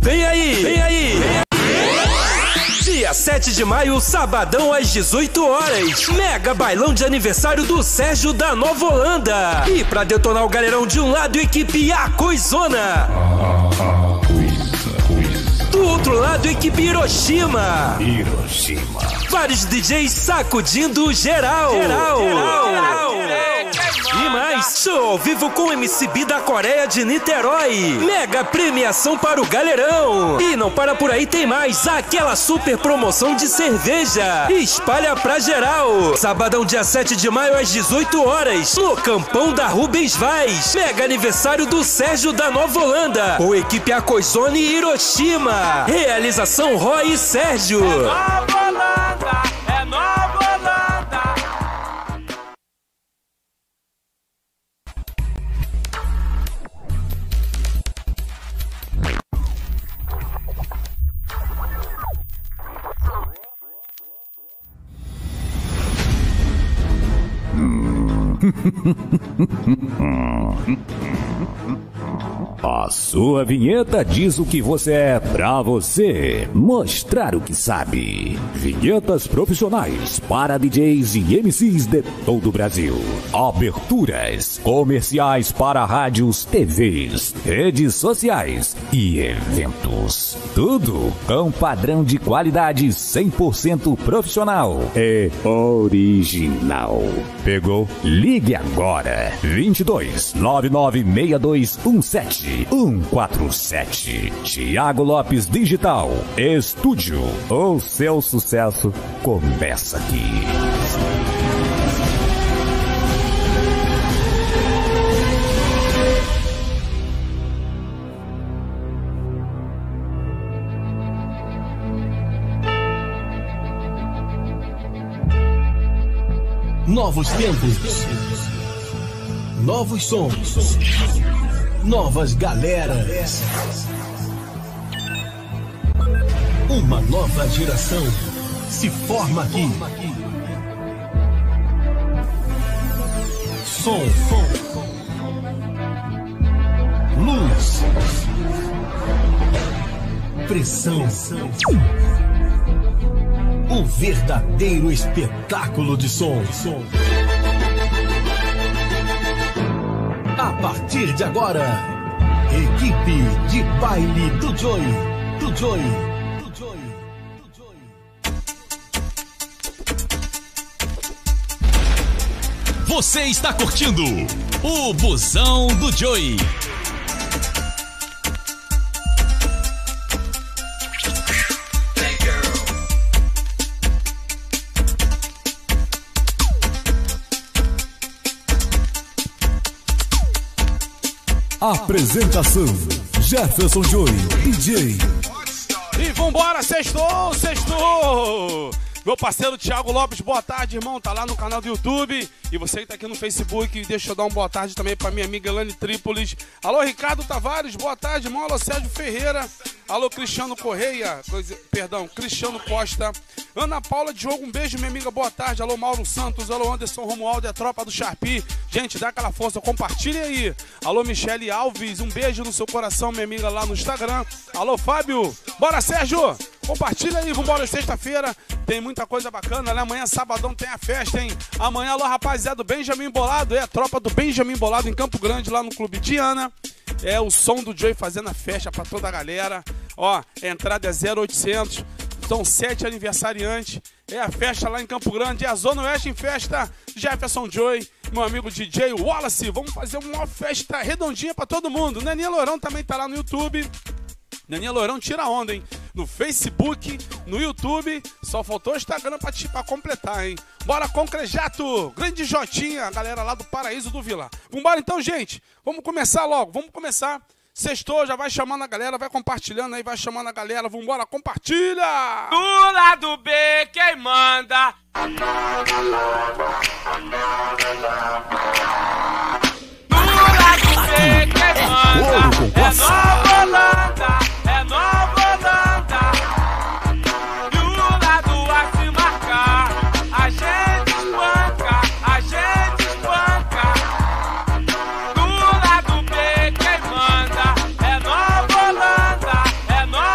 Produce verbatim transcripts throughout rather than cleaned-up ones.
Vem aí, vem aí, vem aí. Dia sete de maio, sabadão às dezoito horas. Mega bailão de aniversário do Sérgio da Nova Holanda. E pra detonar o galerão de um lado, equipe A Coisona. Do outro lado, equipe Hiroshima. Hiroshima. Vários D Js sacudindo geral. Geral. geral. geral. E mais, show ao vivo com M C B da Coreia de Niterói. Mega premiação para o galerão. E não para por aí, tem mais. Aquela super promoção de cerveja. Espalha pra geral. Sabadão, dia sete de maio, às dezoito horas. No Campão da Rubens Vaz. Mega aniversário do Sérgio da Nova Holanda. Com equipe A Coisona e Hiroshima. Realização Roy e Sérgio. É Nova Holanda, é Nova Holanda. A sua vinheta diz o que você é pra você mostrar o que sabe. Vinhetas profissionais para D Js e M Cs de todo o Brasil. Aberturas comerciais para rádios, T Vs, redes sociais e eventos. Tudo com padrão de qualidade cem por cento profissional e original. Pegou? Ligue agora. vinte e dois, nove nove seis dois um sete um quatro sete. Thiago Lopes Digital Estúdio. O seu sucesso começa aqui. Novos tempos, novos sons, novas galeras. Uma nova geração se forma aqui. Som, luz, pressão. Um verdadeiro espetáculo de som. A partir de agora, equipe de baile do Joy, do Joy, do Joy, do Joy. Você está curtindo o Busão do Joy. Apresentação: Jefferson Joy, D J. E vambora, sextou, sextou! Meu parceiro Thiago Lopes, boa tarde, irmão. Tá lá no canal do YouTube. E você que tá aqui no Facebook, deixa eu dar uma boa tarde também pra minha amiga Elane Trípolis. Alô, Ricardo Tavares, boa tarde, irmão. Alô, Sérgio Ferreira. Alô, Cristiano Correia. Coisa, perdão, Cristiano Costa. Ana Paula Diogo, um beijo, minha amiga, boa tarde. Alô, Mauro Santos. Alô, Anderson Romualdo, é a tropa do Sharpie. Gente, dá aquela força, compartilha aí. Alô, Michele Alves, um beijo no seu coração, minha amiga, lá no Instagram. Alô, Fábio. Bora, Sérgio. Compartilha aí, vambora, sexta-feira. Tem muita coisa bacana, né? Amanhã, sabadão, tem a festa, hein? Amanhã, alô, rapaziada do Benjamin Bolado. É a tropa do Benjamin Bolado em Campo Grande, lá no Clube Diana. É o som do Joy fazendo a festa pra toda a galera. Ó, a entrada é zero oitocentos. São sete aniversariantes. É a festa lá em Campo Grande. É a Zona Oeste em festa. Jefferson Joy, meu amigo D J Wallace. Vamos fazer uma festa redondinha pra todo mundo. Naninha Lourão também tá lá no YouTube. Naninha Lourão tira onda, hein? No Facebook, no YouTube. Só faltou o Instagram pra, te, pra completar, hein? Bora, Concrejato! Grande Jotinha, a galera lá do Paraíso do Vila. Vambora então, gente. Vamos começar logo. Vamos começar. Sextou, já vai chamando a galera, vai compartilhando aí, vai chamando a galera. Vambora, compartilha! Do lado B, quem manda? Do lado B, quem manda? É Nova Holanda, é Nova Holanda. Do lado A se marcar, a gente espanca, a gente espanca. Do lado B, quem manda? É Nova Holanda, é Nova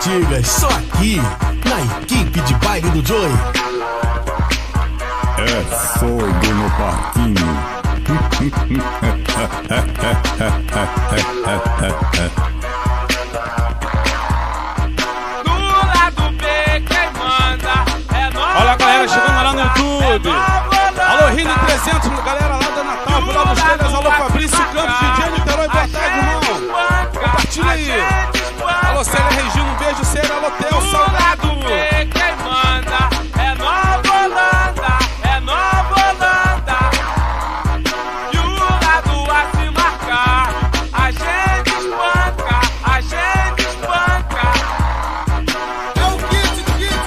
antigas, só aqui, na equipe de baile do Joey. É fogo no parquinho. Do lado B, quem manda é nós. Olha a galera chegando lá no YouTube. Alô, Rini trezentos, galera lá da Natal, Vila dos Telhas. Alô, Fabrício Campos, D J Niterói, boa tarde, irmão. Compartilha aí. Alô, Célia Regina, um beijo, Célia. Alô, Theo, saudado. Quem manda é Nova Holanda, é Nova Holanda. E o lado a se marcar, a gente espanca, a gente espanca. É o kit, kit.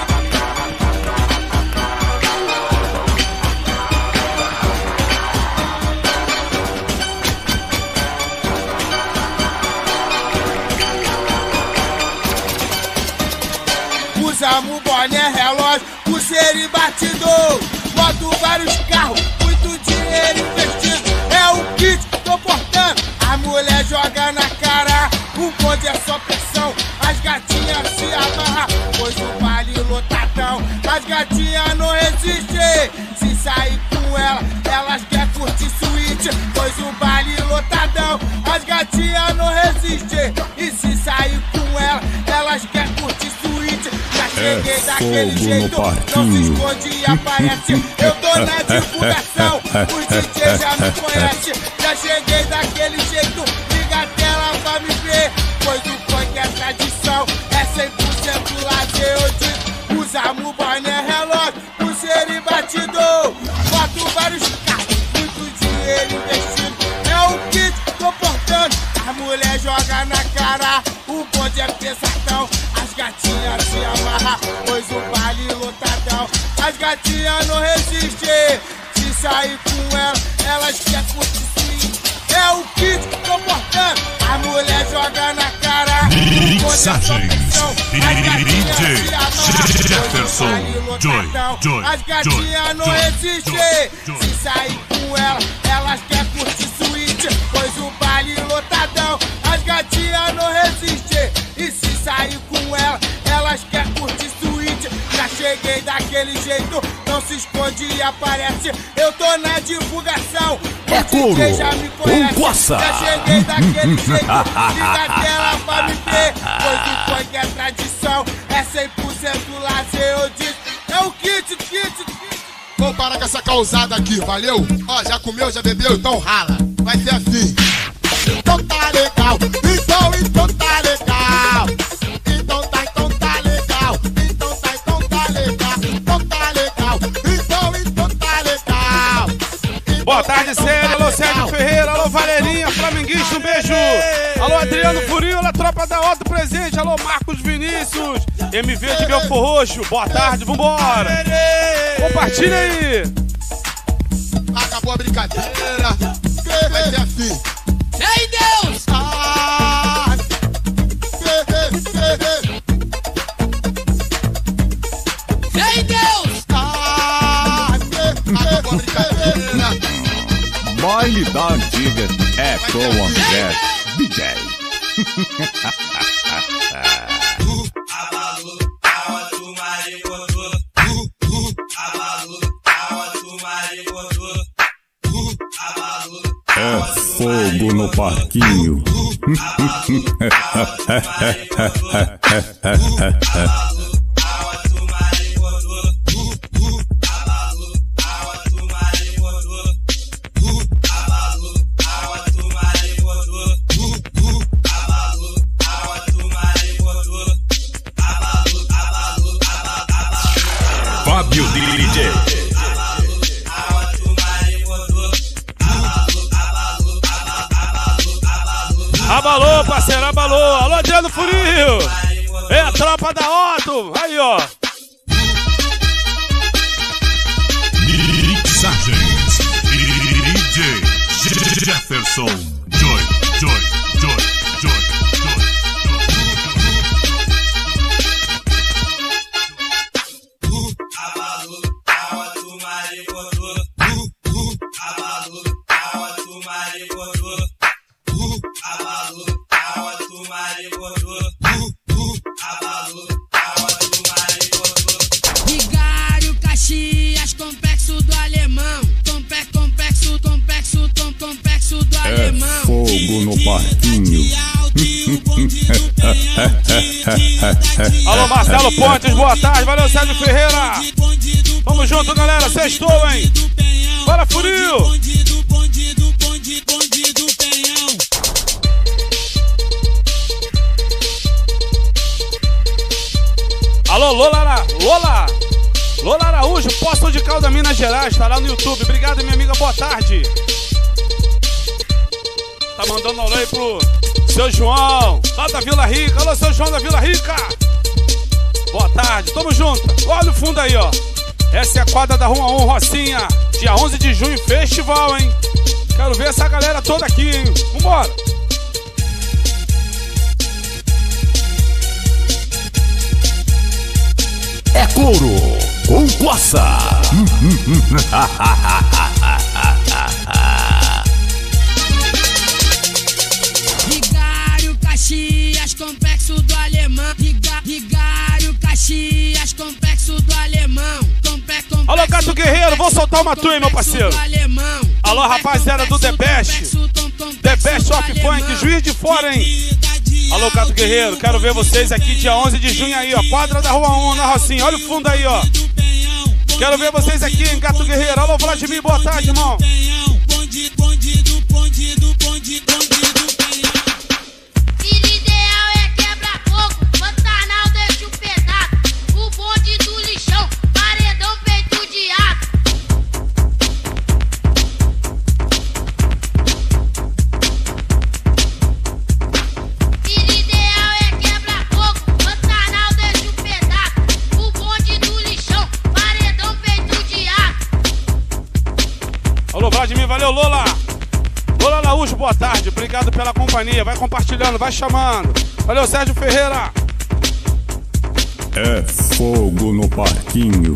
Usamos boné, relógio, pulseira e batidor. Boto vários carros, muito dinheiro investido. É o kit, tô portando. A mulher joga na cara, o bonde é só pressão. As gatinhas se amarram, pois o baile lotadão. As gatinhas não resistem, se sair com ela, elas querem curtir suíte. Pois o baile lotadão. As gatinhas não resistem, e se sair com ela, elas querem curtir suíte. Cheguei daquele jeito, não se esconde e aparece. Eu tô na divulgação, os D J já me conhecem. Já cheguei daquele jeito, liga a tela pra me ver. Pois o funk é tradição, é cem por cento lazer. Eu digo, usamos boné, relógio, pulseira e batidor. Boto vários carros, muito dinheiro investido. É o kit, tô portando. A mulher joga na cara, o bonde é pesadão. As gatinhas se amarram, pois o baile lotadão. As gatinhas não resistem, se sair com ela, elas querem curtir swing. É o kit, tô portando. A mulher joga na cara, o bonde é só pressão. As gatinhas se amarram, pois o baile lotadão. As gatinhas não resistem, se sair com ela, elas querem curtir swing. Pois o baile lotadão. As gatinhas não resistem, e se sair com ela, elas querem curtir suíte. Já cheguei daquele jeito, não se esconde e aparece. Eu tô na divulgação, É couro, já me conhece. com coça. Já cheguei daquele jeito, liga a tela pra me ver. Pois o funk é tradição, é cem por cento lazer. Eu disse, é o kit, kit, kit. Vamos parar com essa causada aqui, valeu? Ó, já comeu, já bebeu, então rala. Vai ser assim. Então tá legal, então, então tá legal. Então tá, então tá legal. Então tá, então tá legal. Então tá legal, então, então tá legal. Então, Boa tarde, então Célia. tá Alô, legal. Sérgio Ferreira. Alô, Valerinha, Flamenguista, um beijo. Alô, Adriano Furio. Alô, Tropa da Otto presente. Alô, Marcos Vinícius. M V de Belfor Roxo. Boa tarde, vambora. Compartilha aí. Acabou a brincadeira. Vai ser assim. Ei, Deus! Ah, Ei, Deus! ah, acabou a brincadeira. Baile da antiga é com o André D J. É fogo no parquinho. Fábio D J. Abalou, parceiro, abalou. Alô, Adriano Furio. É a tropa da Otto. Aí, ó. Mixagens D J Jefferson Joy, Joy, Joy, Joy, Joy. Abalu, Alô, Marcelo Pontes, boa tarde. Valeu, Sérgio Ferreira. Vamos junto, galera. Sextou, hein? Bora, Furio. Alô, Lola, Lola. Lola Araújo, Poço de Calda, Minas Gerais. Tá lá no YouTube. Obrigado, minha amiga. Boa tarde. Tá mandando um alô aí pro seu João, lá da Vila Rica. Alô, seu João da Vila Rica. Boa tarde, tamo junto. Olha o fundo aí, ó. Essa é a quadra da Rua um, Rocinha. Dia onze de junho, festival, hein? Quero ver essa galera toda aqui, hein? Vambora. É couro com coça. Vigário Caxias, complexo do alemão. Vigário Caxias, complexo do alemão. Comple complexo Alô, Gato Guerreiro, vou soltar uma tua, hein, meu parceiro. Alô, rapaziada do The Best. The Best of Funk, Juiz de Fora, hein? Alô, Gato Guerreiro, quero ver vocês aqui dia onze de junho aí, ó. Quadra da Rua um, na Rocinha. Olha o fundo aí, ó. Quero ver vocês aqui, hein, Gato Guerreiro. Alô, Vladimir, boa tarde, irmão. Valeu, Lola. Lola Araújo, boa tarde. Obrigado pela companhia. Vai compartilhando, vai chamando. Valeu, Sérgio Ferreira. É fogo no parquinho.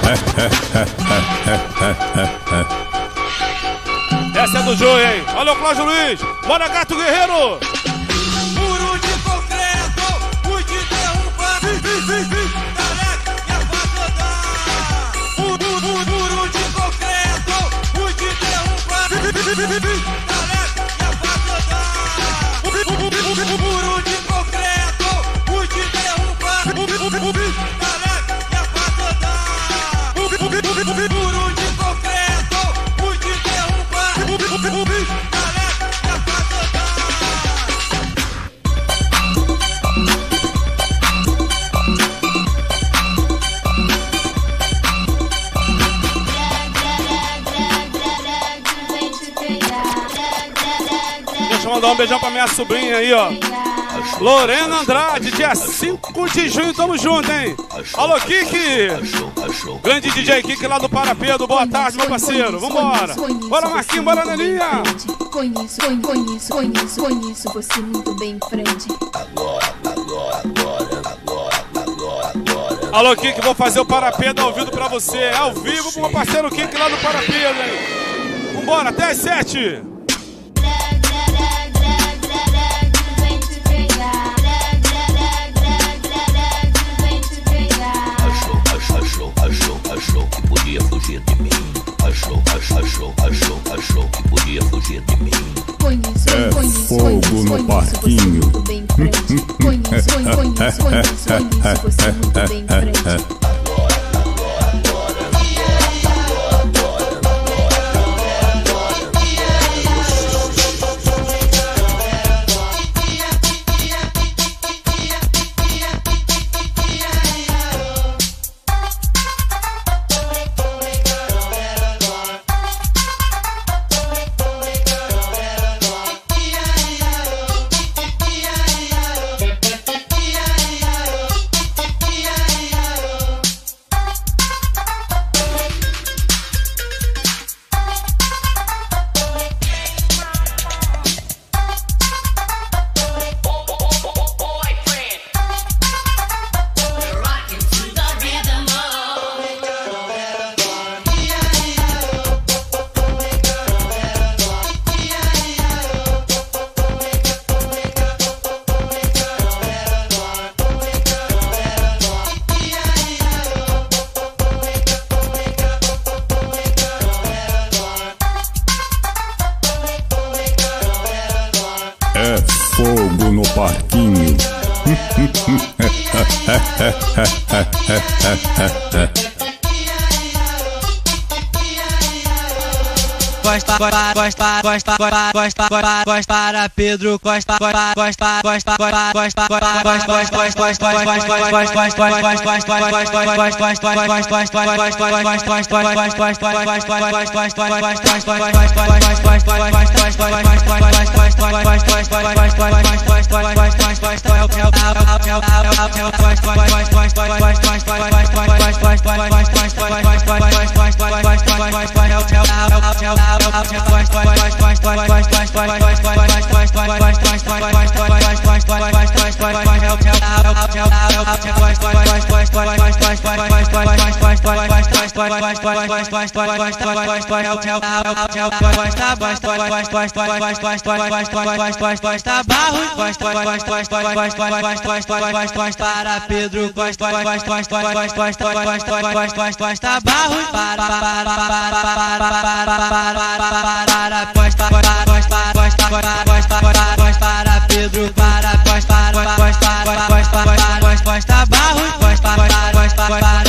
Essa é do Joey, hein? Olha o Cláudio Luiz. Bora, Gato Guerreiro. Muro de concreto, fui te derrubar. Careca, e a rodar. Muro de concreto, fui te derrubar. Careca, e a rodar. Muro de concreto, fui te derrubar. Careca, e a rodar. Muro de concreto, fui te derrubar. Deixa eu mandar um beijão pra minha sobrinha aí, ó. Lorena Andrade, dia cinco de junho, tamo junto, hein? Alô, Kiki! Grande D J Kiki lá do Parapedo, boa tarde, meu parceiro, vambora! Bora, Marquinhos, bora, Nelinha! Conheço, conheço, conheço, conheço você muito bem em frente. Agora, agora, agora, agora, agora, agora. Alô, Kiki, vou fazer o Parapedo ao vivo pra você, ao vivo pro meu parceiro Kiki lá do Parapedo, hein? Vambora, até às sete! Achou, achou que podia fugir de mim. Achou, achou, achou, achou, achou que podia fugir de mim. Conheço, é conheço, fogo conheço, no conheço parquinho. você muito bem em frente. Conheço, conheço, conheço, conheço você muito bem em frente. É fogo no parquinho. Costa, costa, costa, costa, costa, costa, costa, para Pedro Costa, costa, costa, costa, costa, costa, para Pedro Costa, Costa Barros, para para para para Costa, Costa, Costa, para Pedro, para Costa, Costa, Costa, Costa Barros, Costa, Costa,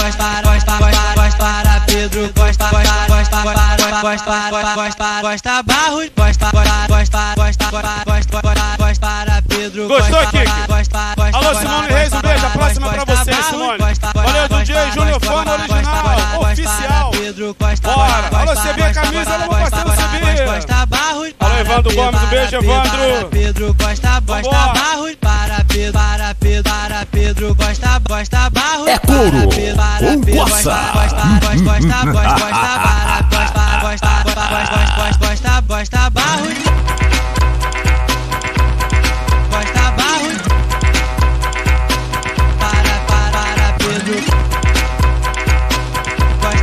para Pedro Costa, Costa, Costa, Costa Barros, Costa, Costa, Costa, para Pedro. Gostou, Kiki? Alô, Simone Reis, um beijo. A próxima pra você, Simone. Valeu, D J Júnior Fone original, oficial. Bora. Alô, C B a camisa, alô, meu parceiro C B. Alô, Evandro Gomes, um beijo, Evandro. Pedro Costa, Costa Barros, para Pedro, para Pedro, para Pedro Costa, Costa Barros. É couro, ou poça. Costa Barros. Costa Barros. Para, para, para Pedro.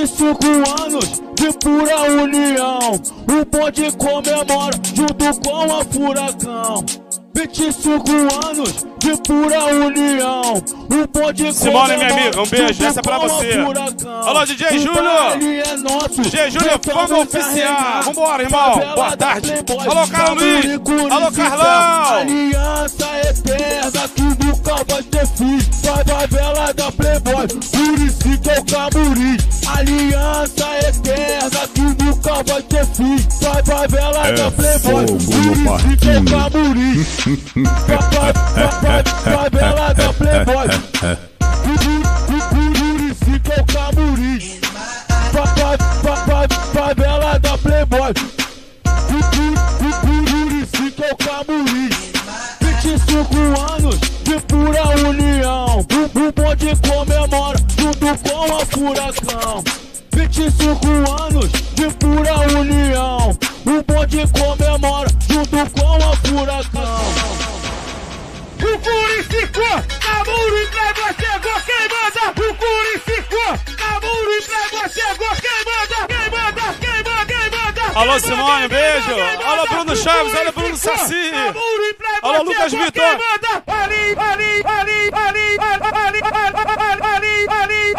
vinte e cinco anos de pura união, o bonde comemora junto com a Furacão. vinte e cinco anos de pura união, o bonde Simone, minha amiga, um beijo, essa é pra você. Alô, D J Júnior. É nosso, D J Júnior, vamos oficiar. Vambora, irmão. Boa tarde. Alô, Carlos Luiz. Alô, Carlão. Aliança eterna que nunca vai ter fim. Favela da Playboy, por isso que é o Camuri. Aliança eterna que nunca vai ter fim. Favela da Playboy, por isso que é o Camuri. Favela da Playboy, Murici que é o Camuri. Favela da Playboy, Murici que é o Camuri. vinte e cinco anos de pura união, o bonde comemora junto com a Furacão. vinte e cinco anos de pura união, o bonde comemora junto com a Furacão. O Curicicô, Camuri, Playboy chegou, quem manda? O Curicicô, Camuri, Playboy chegou, quem manda? Quem manda? Quem manda? Quem manda? Alô, Simone, beijo. Alô, Bruno Chaves, alô, Bruno Saci. Alô, Lucas Vitor. Ali, ali, ali, ali, ali, ali, ali, ali,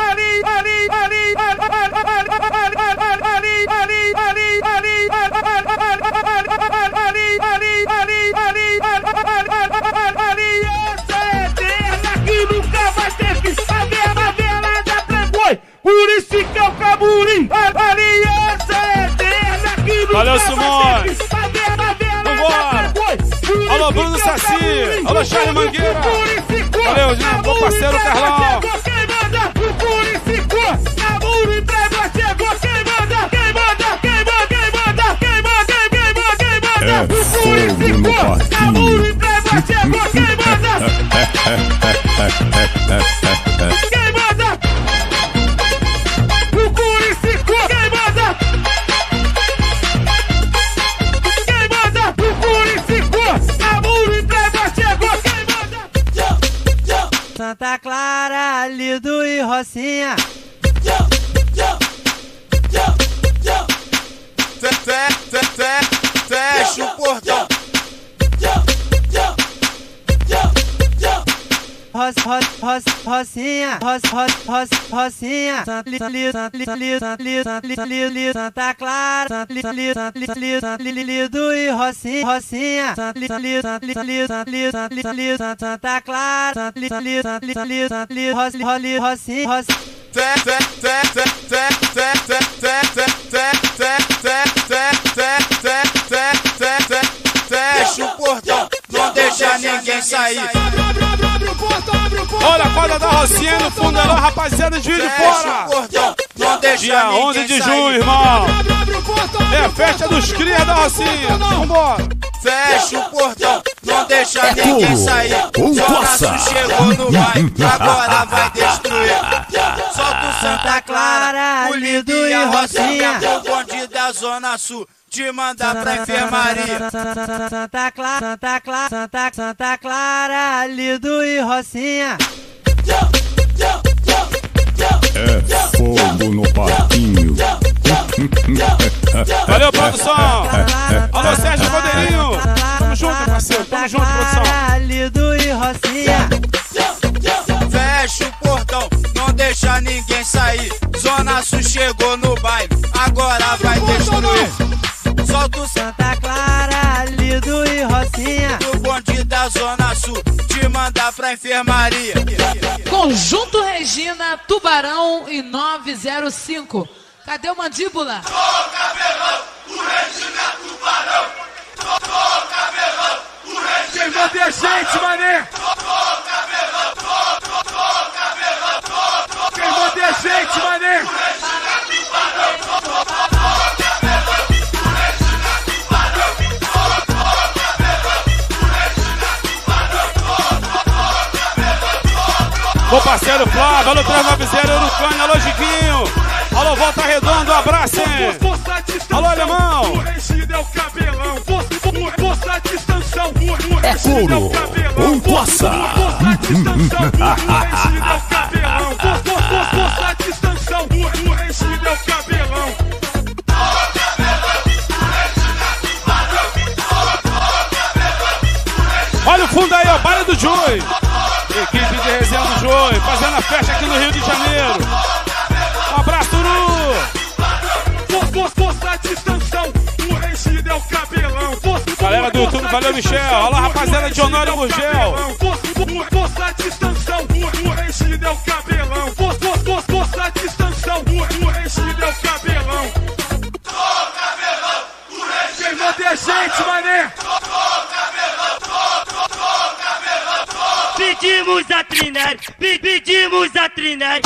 por isso que é o Camuri, aliança eterna que nunca valeu, Simone. vai ter. Vambora. Alô, Bruno Saci. Alô, Charles Mangueira. Valeu, gente. Meu parceiro Carlão. Quem manda? O Curicicô, Camuri, Playboy chegou. Quem manda? Quem manda? Quem manda? Quem manda? Quem manda? Quem manda? Quem manda? O Curicicô, Camuri, Playboy chegou. Quem manda? Quem manda? O Curicicô, quem manda? Quem manda? O Curicicô, Camuri, Playboy chegou. Quem manda? Santa Clara, Lido e Rocinha. Fecha o portão. Ros, ros, ros, Rocinha, ros, ros, ros, Rocinha, Santa Li, li, li, li, li, li, li, Santa Clara, li, li, li, li, li, Lido e Rocinha, Rocinha, Santa Li, li, li, li, li, li, Santa Clara, li, li, li, li, li, Ros, Roli, Rocinha, Ros. Fecha o portão, não deixa ninguém sair. Olha a quadra da Rocinha no fundo, alô, rapaziada de Juiz de Fora. Portão, não deixa Dia onze de junho, irmão. É a festa dos crias da Rocinha. Vambora. Fecha o portão, não deixa ninguém sair. Zona Sul chegou no bairro, agora vai destruir. Solta o Santa Clara, o Lido e a Rocinha. O bonde da Zona Sul te mandar pra enfermaria. Santa Clara, Santa Clara, Santa, Santa Clara, Lido e Rocinha. É fogo no parquinho. Valeu, produção. Alô, Sérgio Caldeirinho. Tamo junto, parceiro. Tamo junto, produção. Lido e Rocinha. Fecha o portão, não deixa ninguém sair. Zona Sul chegou no baile, agora vai destruir. Solta o Santa Clara, Lido e Rocinha. O bonde da Zona Sul te mandar pra enfermaria. Conjunto Regina, Tubarão e nove zero cinco. Cadê o Mandíbula? Ô cabelão, o Regina é Tubarão. Ô cabelão, o Regina é Tubarão. Quem manda é gente, mané? Ô cabelão, ô cabelão, quem manda é gente, mané? O Regina é Tubarão. Ô parceiro Flávio, alô três nove zero, Urucânia, alô Giquinho. Alô Volta Redonda, um abraço, hein? Alô Alemão. É couro, ou coça. Joy, fazendo a festa aqui no Rio de Janeiro. Um abraço, Uru! Força de extensão, o Regido é o cabelão. Galera do YouTube, valeu, Michel. Olha lá, rapaziada de Honório Gurgel. Força de extensão, o Regido é o cabelão. Força de extensão, o Regido é o cabelão. Quem manda é a gente, mané. Pedimos a Trinere, pedimos a Trinere.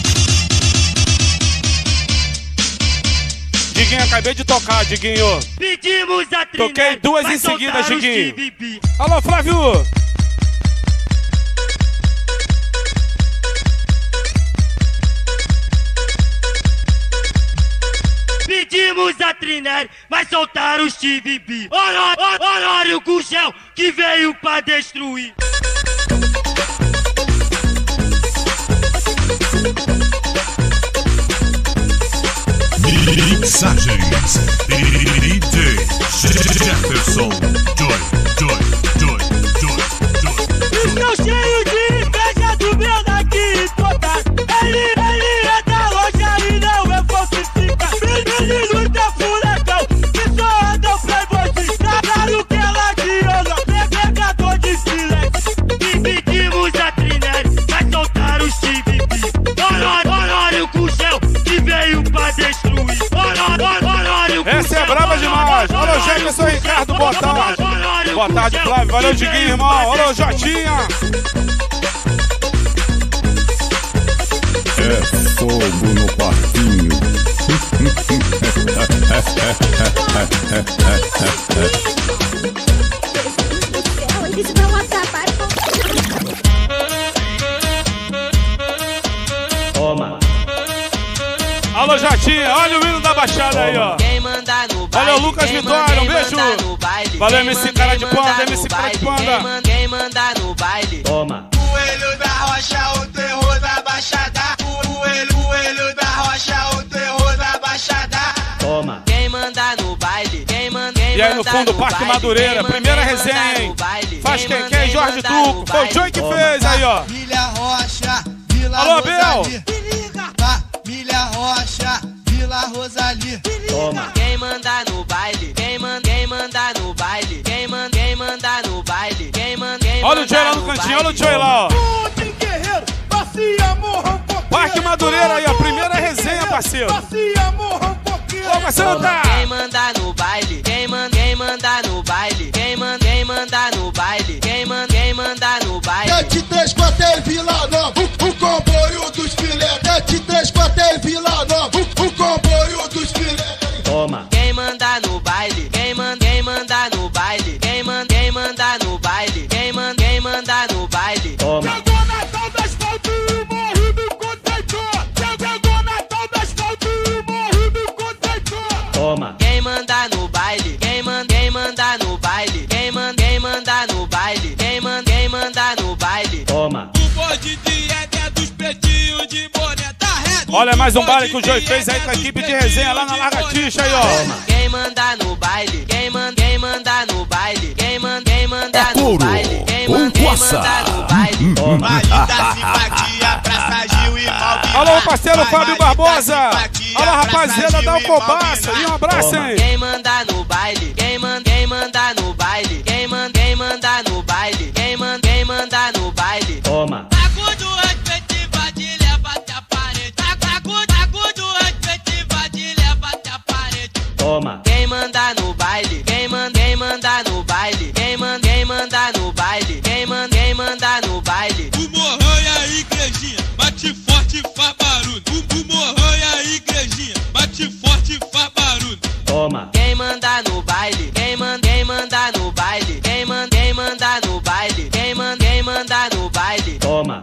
Diguinho, acabei de tocar, Diguinho. Pedimos a Trinere. Toquei duas em seguida, Diguinho. Alô, Flávio. Pedimos a Trinere, vai soltar o Stevie B. Honório Gurgel, que veio pra destruir. Mixagens D J Jefferson Joy, Joy, Joy, Joy, Joy. Estou cheio de inveja do meu daqui total. Ele, ele é da loja e não é falsifica. Ele luta furacão, que só anda o playboy. Claro que ela guiona, pegador de filé. E pedimos a Trinere, vai soltar o Stevie B. Honório Gurgel, que veio pra destruir. Essa é brava demais. Alô, Jefferson Ricardo, boa tarde. Boa tarde, Flávio. Valeu, Diguinho, irmão. Alô, Jotinha. É fogo no parquinho. Eles vão acabar com... Toma. Alô, Jotinha. Olha o hino da Baixada aí, ó. Valeu, Lucas Vitória. Um beijo. Valeu, M C Cara de Panda. M C Cara de Panda. Quem manda no baile? Toma. Coelho da Rocha, o terror da Baixada. Coelho, coelho da Rocha, o terror da Baixada. Toma. Quem manda no baile? Quem manda? E aí no fundo, Parque Madureira. Primeira resenha, hein? Faz quem quer, Jorge Truco. Foi o Joey que fez aí, ó. Milha Rocha, Vila Alô, Abel. Milha Rocha, Vila Rosali. Toma. Quem manda no baile? Quem manda? Quem manda no baile? Quem manda? Quem manda no baile? Quem manda? Olha o Joey lá no cantinho, olha o Joey lá, ó. Guerreiro, passeia, morra um pouquinho. Parque Madureira aí, a primeira resenha, parceiro. Passeia, morra um pouquinho. Toma, Santa. Quem manda no baile? Quem manda? Quem manda no baile? Quem manda? Quem manda no baile? Quem manda? Quem manda no baile? Dete três, quatro e Vila Nova, o comboio dos filé. Dete três, quatro e Vila Nova, o comboio dos filé. Toma. Quem manda no baile? Quem manda? Quem manda no baile? Quem manda? Quem manda no baile? Quem manda? Quem manda no baile? Toma. Chegou Natal do asfalto e o morro do contentor. Chegou Natal do asfalto e o morro do contentor. Toma. Quem manda no baile? Quem manda? Quem manda no baile? Quem manda? Quem manda no baile? Quem manda? Quem manda no baile? Toma. O bode de Éder dos pretinhos de boné tá reto. Olha mais um baile que o Joey fez aí com a equipe de resenha lá na Lagartixa aí, ó. Toma. Quem manda no baile? Quem manda? Quem manda no baile? Quem manda? Quem manda no baile? Quem manda? Quem manda no baile? Toma. Baile da simpatia, Praça Gil e Malvin. Alô, parceiro Fábio Barbosa. Alô, rapaziada da Alcobaça. E um abraço, hein? Quem manda no baile? Quem manda? Quem manda no baile? Quem manda? Quem manda no baile? Quem manda? Quem manda no baile? Toma. Agudo, respeito, invade, leva até a parede. Agudo, agudo, respeito, invade, leva até a parede. Toma. Quem manda no baile? Quem manda? Quem manda no baile? Quem manda? Quem manda no baile? Quem manda? Quem manda no baile? O morrão e a igrejinha, bate forte e faz barulho. O, o morrão e a igrejinha, bate forte e faz barulho. Toma. Quem manda no baile? Quem manda? Quem manda no baile? Quem manda? Quem manda no baile? Quem manda? Quem manda no baile? Toma.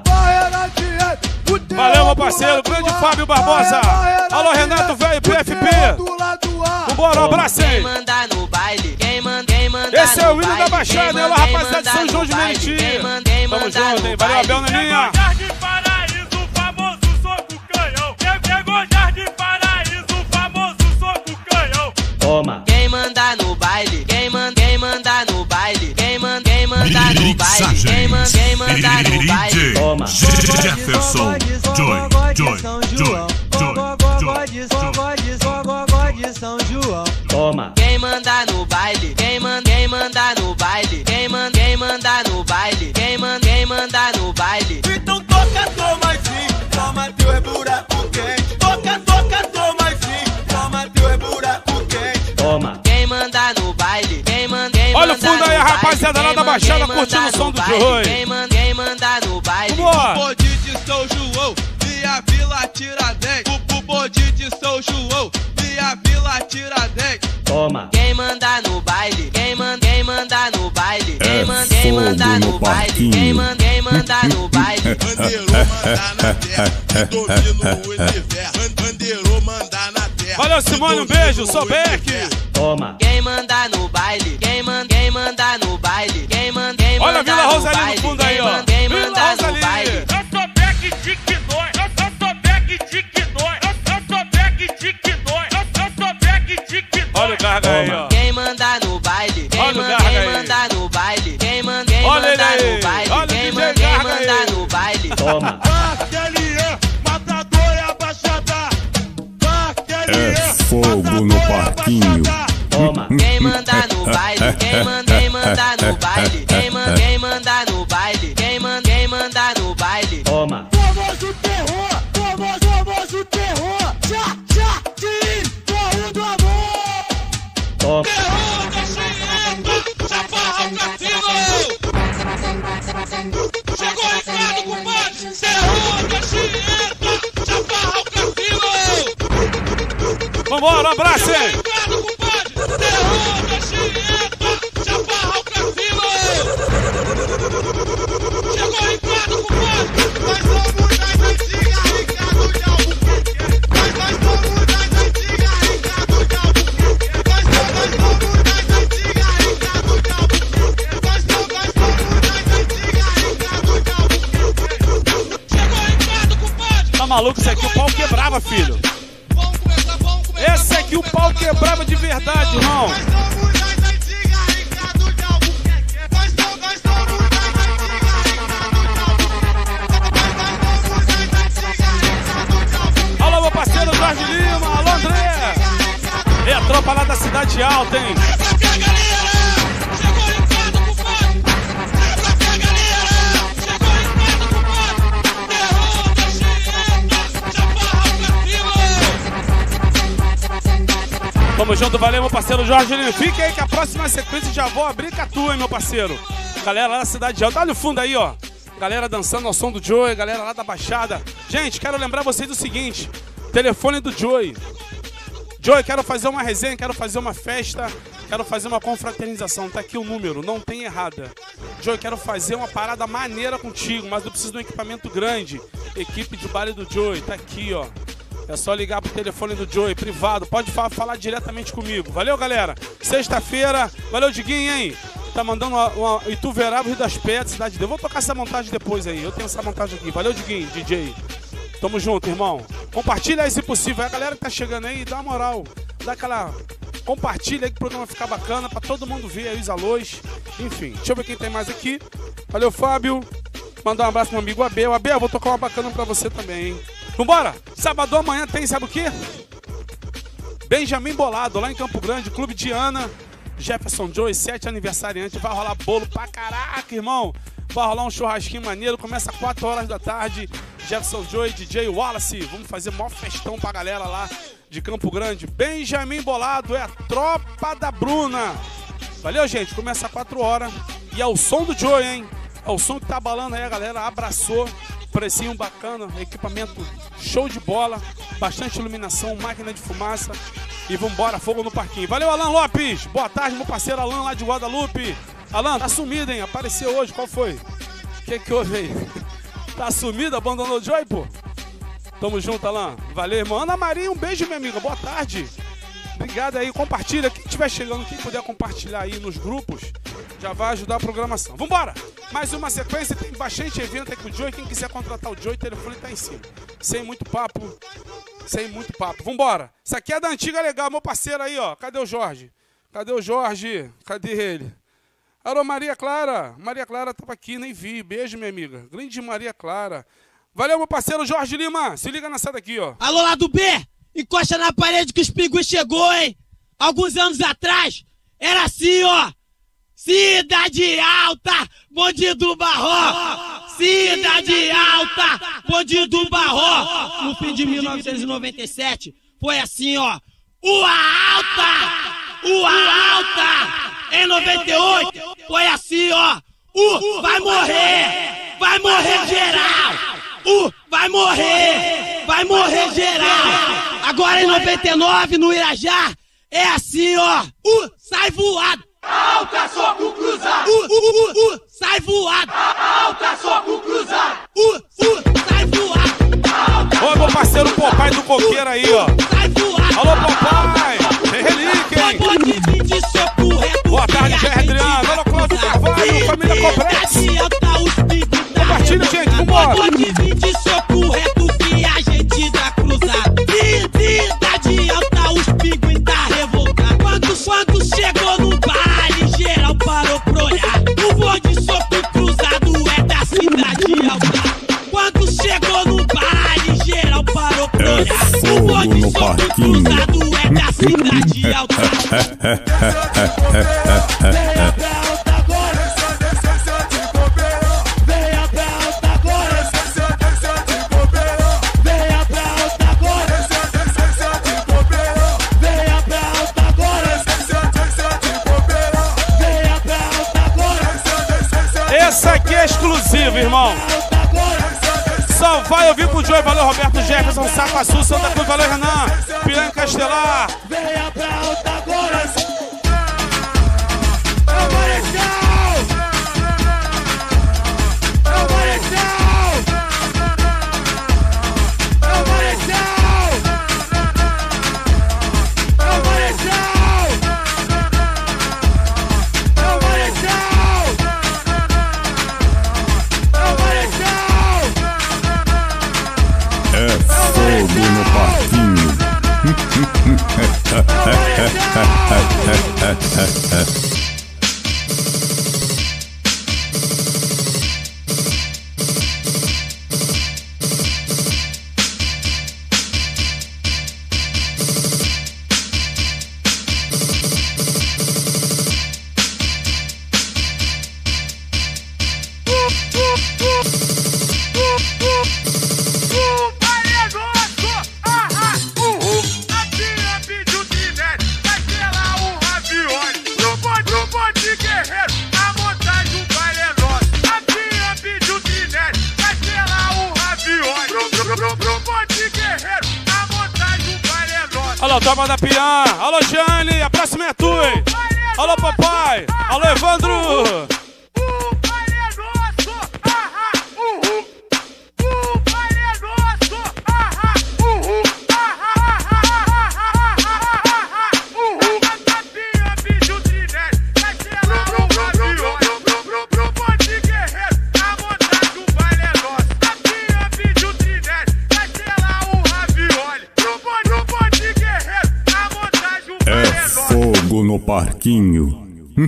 Valeu, meu parceiro, grande Fábio Barbosa. Alô, Renato Velho, P F P. Vambora, um abraço aí. Quem manda no baile? Quem manda? Quem manda? Esse é o hino da Baixada, ela, rapaziada de São João de Meriti. Tamo junto, hein? Valeu, Abel Naninha. Jardim Paraíso, o famoso soco canhão. Chegou Jardim Paraíso, o famoso soco canhão. Toma. Quem manda no baile? Quem manda? Quem manda no baile? Quem manda? Quem manda no baile? Quem manda? Quem manda no baile? Toma. Jefferson, Joy, Joy, Joy, Joy, Toma. Quem manda no baile, quem manda, quem manda no baile, quem manda, quem manda no baile, quem manda, quem manda no baile. Então toca, toma sim, toma teu é buraco quente. Toca, toca, toma sim, toma teu é buraco quente. Toma. Quem manda no baile, quem manda, quem Olha o manda fundo aí, no a rapaziada lá baile, da quem Baixada manda curtindo o som no do baile, Joy. Quem manda, quem manda no baile. Vambora. O bode de São João, minha Vila Tiradentes. O, o bode de São João, minha Vila Tiradentes. Toma. Quem manda no baile, quem manda, quem manda no baile, quem manda, quem manda no baile, quem manda, quem manda no baile. Bandeirou mandar na terra, que domina o universo. Bandeirou mandar na terra. Valeu, Simone, um beijo, sou Beck. Toma. Quem manda no baile, quem manda, quem manda no baile, quem manda, quem manda. Olha a Vila Rosalie no fundo aí, ó. Quem Vila manda no Rosalie. baile. Eu sou Beck de Quinói, eu, eu sou Beck de Quinói, eu, eu sou Beck de Quinói, eu, eu sou Beck de Quinói. Olha o Garga aí, ó. Quem manda no baile, quem Olha o manda, Garga quem aí. manda no baile, quem manda, quem Olha ele manda aí. no baile, Olha o quem D J manda, quem Garga manda aí. no baile. Toma. Aquele matador é abaixada. É fogo no parquinho. Toma. Quem manda no baile, quem manda, quem manda no baile, quem manda, quem manda no baile, quem manda, quem manda no baile. Toma. Somos o terror, somos, somos o terror. Já, já, sim, torre do amor. Toma. Terror da Xereta, Chaparral Cassino. Chegou o Ricardo, compadre. Terror da Xereta, Chaparral Cassino. Vambora, um abraço, hein? Ricardo, compadre. Terror da Xereta, Chaparral Cassino. Chegou o Ricardo, compadre. Nós somos das antigas, Ricardo de Albuquerque. Nós, nós somos das antigas, Ricardo de Albuquerque. Nós, nós, nós somos das antigas, Ricardo de Albuquerque. Nós, nós, nós somos das antigas, Ricardo de Albuquerque. Chegou o Ricardo, compadre. Tá maluco? Isso aqui o pau quebrava, filho. Vamos começar, vamos começar. Esse aqui o pau quebrava de verdade, irmão. Nós somos das antigas, Ricardo de Albuquerque. Nós, nós, nós somos das antigas, Alô, meu parceiro Jorge Lima. Alô, André. É a tropa lá da Cidade Alta, hein? Tamo junto, valeu, meu parceiro Jorge Lima. Fica aí que a próxima sequência já vou abrir com a tua, hein, meu parceiro. Galera lá da Cidade Alta, olha o fundo aí, ó. Galera dançando ao som do Joey, galera lá da Baixada. Gente, quero lembrar vocês do seguinte: telefone do Joey. Joey, quero fazer uma resenha, quero fazer uma festa, quero fazer uma confraternização. Tá aqui o número, não tem errada. Joey, quero fazer uma parada maneira contigo, mas eu preciso de um equipamento grande. Equipe de baile do Joey, tá aqui, ó. É só ligar pro telefone do Joey, privado. Pode falar, falar diretamente comigo. Valeu, galera. Sexta-feira. Valeu, Diguinho, hein? Tá mandando uma, uma Ituverava, Rio das Pedras, Cidade de Deus. Vou tocar essa montagem depois aí. Eu tenho essa montagem aqui. Valeu, Diguinho, D J. Tamo junto, irmão. Compartilha aí se possível. A galera que tá chegando aí, dá uma moral. Dá aquela... Compartilha aí que o programa ficar bacana pra todo mundo ver aí os alôs. Enfim, deixa eu ver quem tem mais aqui. Valeu, Fábio. Mandar um abraço pro meu amigo Abel. Abel, vou tocar uma bacana pra você também, hein? Vambora! Sábado amanhã tem, sabe o quê? Benjamin Bolado, lá em Campo Grande, Clube Diana, Jefferson Joy, sete aniversariante. Vai rolar bolo pra caraca, irmão. Vai rolar um churrasquinho maneiro. Começa às quatro horas da tarde. Jefferson Joy, D J Wallace. Vamos fazer maior festão pra galera lá de Campo Grande. Benjamin Bolado, é a tropa da Bruna. Valeu, gente. Começa às quatro horas. E é o som do Joy, hein? É o som que tá abalando aí, a galera abraçou. Precinho bacana, equipamento show de bola, bastante iluminação, máquina de fumaça. E vambora, fogo no parquinho. Valeu, Alan Lopes. Boa tarde, meu parceiro Alan lá de Guadalupe. Alan, tá sumido, hein? Apareceu hoje, qual foi? O que que houve aí? Tá sumido, abandonou o Joy, pô? Tamo junto, Alan. Valeu, irmão. Ana Maria, um beijo, minha amiga. Boa tarde. Obrigado aí, compartilha. Quem estiver chegando, quem puder compartilhar aí nos grupos, já vai ajudar a programação. Vambora! Mais uma sequência, tem bastante evento aí com o Joey. Quem quiser contratar o Joey, o telefone tá em cima. Sem muito papo, sem muito papo. Vambora! Isso aqui é da antiga legal, meu parceiro aí, ó. Cadê o Jorge? Cadê o Jorge? Cadê ele? Alô, Maria Clara. Maria Clara tava aqui, nem vi. Beijo, minha amiga. Grande Maria Clara. Valeu, meu parceiro Jorge Lima. Se liga nessa daqui, ó. Alô, lado B, encosta na parede que os pinguins chegou, hein? Alguns anos atrás, era assim, ó. Cidade Alta, bonde do Barró. Cidade Alta, bonde do Barró. No fim de mil novecentos e noventa e sete, foi assim, ó. Ua Alta, Ua Alta. Em noventa e oito, foi assim, ó. Uh, vai morrer, vai morrer geral. Uh, vai morrer, vai morrer geral. Agora em noventa e nove, no Irajá, é assim, ó. Uh, sai voado. Alta, soco cruzado. Uh, uh, uh, uh, sai voado. Alta, soco cruzado. Uh, uh, sai voado. Ô, meu parceiro Popai do Coqueiro aí, ó. Sai voado. Alô, Popai. Tem relíquia, hein? Boa tarde, Jair Adriano. Alô, Cláudio Carvalho, família Complexo. Compartilha, gente, vambora. Pode vir de soco reto que a gente dá cruzado. Cidade Alta, os pinguins tá revoltado. Quando, quando chegou no baile, geral parou pra olhar. O bonde soco cruzado é da Cidade Alta. Quando chegou no baile, geral parou pra olhar. O bonde soco cruzado é da Cidade Alta. Essa aqui é exclusiva, irmão. Só vai ouvir com o Joey. Valeu, Roberto Jefferson, Sapaçu, Santa Cruz, valeu, Renan. Piranha Castelar. Venha pra Alta agora. É o Marechal. É o Marechal. É o Marechal. É o Marechal. É o Marechal. É o Marechal. É fogo no parquinho. Alô, Toma da Pian. Alô, Jane. A próxima é tua, hein? Alô, papai. Alô, Evandro. Fogo no parquinho.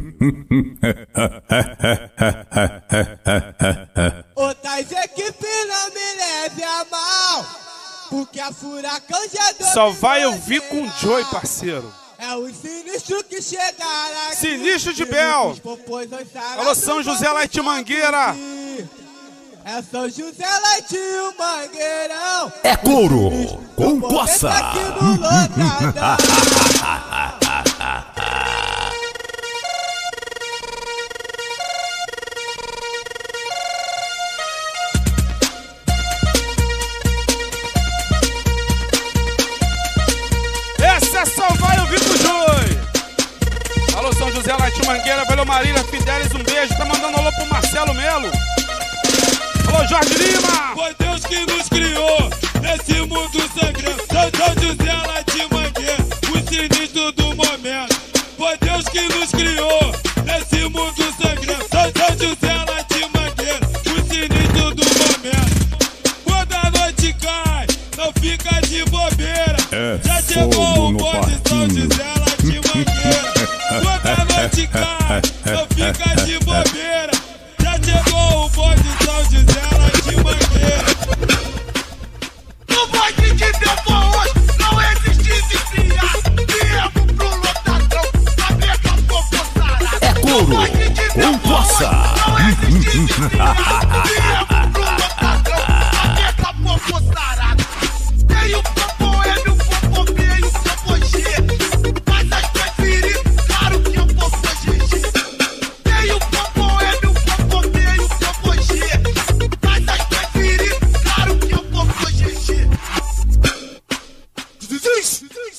Outras equipes não me leve a mal, porque a Furacão já deu. Só vai ouvir com o Joey, parceiro. É o sinistro que chegará aqui. Sinistro de Bel. Alô, São José Leite Mangueira. É São José Leite o Mangueirão. É couro com coça. Essa só vai ouvir com o Joey. Alô, São José Leite Mangueira. Valeu, Marília Fidelis, um beijo. Tá mandando alô pro Marcelo Melo. Alô, Jorge Lima! Foi Deus que nos criou nesse mundo sangrento. São José Leite Mangueira, o sinistro do momento. Foi Deus que nos criou nesse mundo sangrento. São José Leite Mangueira, o sinistro do momento. Quando a noite cai, não fica de bobeira. É já chegou o bonde São José Leite Mangueira. Quando a noite cai, não fica de bobeira. Já chegou o bonde São José Leite Mangueira.